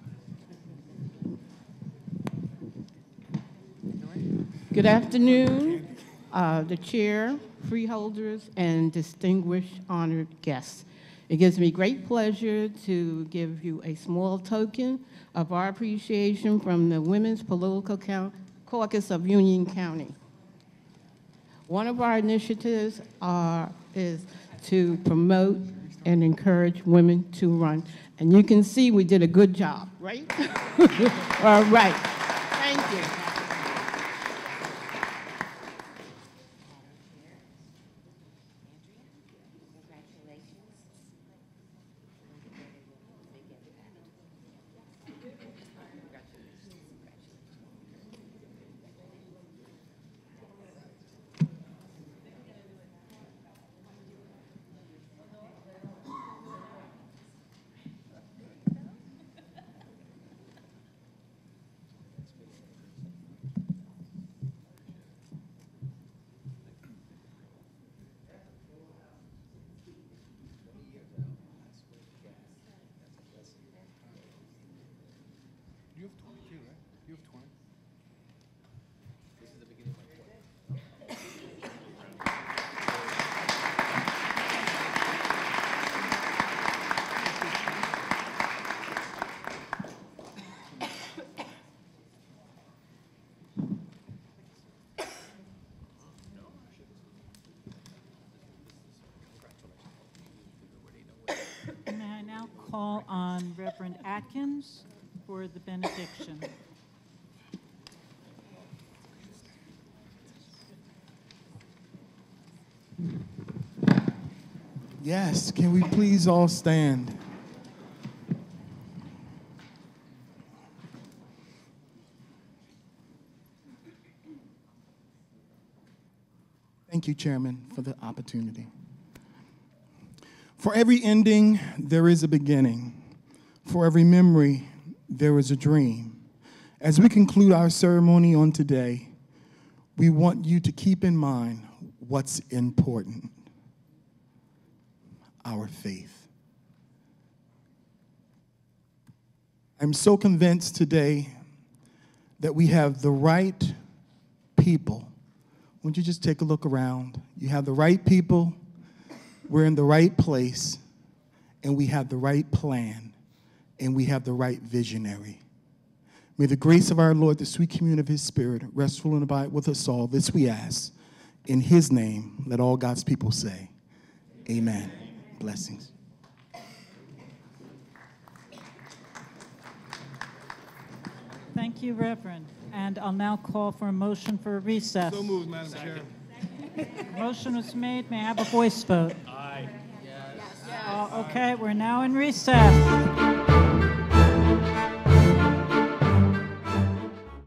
Good afternoon, the chair, freeholders, and distinguished honored guests. It gives me great pleasure to give you a small token of our appreciation from the Women's Political Caucus of Union County. One of our initiatives is to promote and encourage women to run. And you can see we did a good job, right? All right. Thank you. You have 22, right? You have 20. This is the beginning of my May I now call on Reverend Atkins for the benediction. Yes, can we please all stand? Thank you, Chairman, for the opportunity. For every ending, there is a beginning. For every memory, there is a dream. As we conclude our ceremony on today, we want you to keep in mind what's important: our faith. I'm so convinced today that we have the right people. Won't you just take a look around? You have the right people, we're in the right place, and we have the right plan, and we have the right visionary. May the grace of our Lord, the sweet communion of his Spirit, rest, rule, and abide with us all. This we ask. In his name, let all God's people say, amen. Blessings. Thank you, Reverend. And I'll now call for a motion for a recess. So moved, Madam Chair. Motion was made. May I have a voice vote? Aye. Okay, we're now in recess.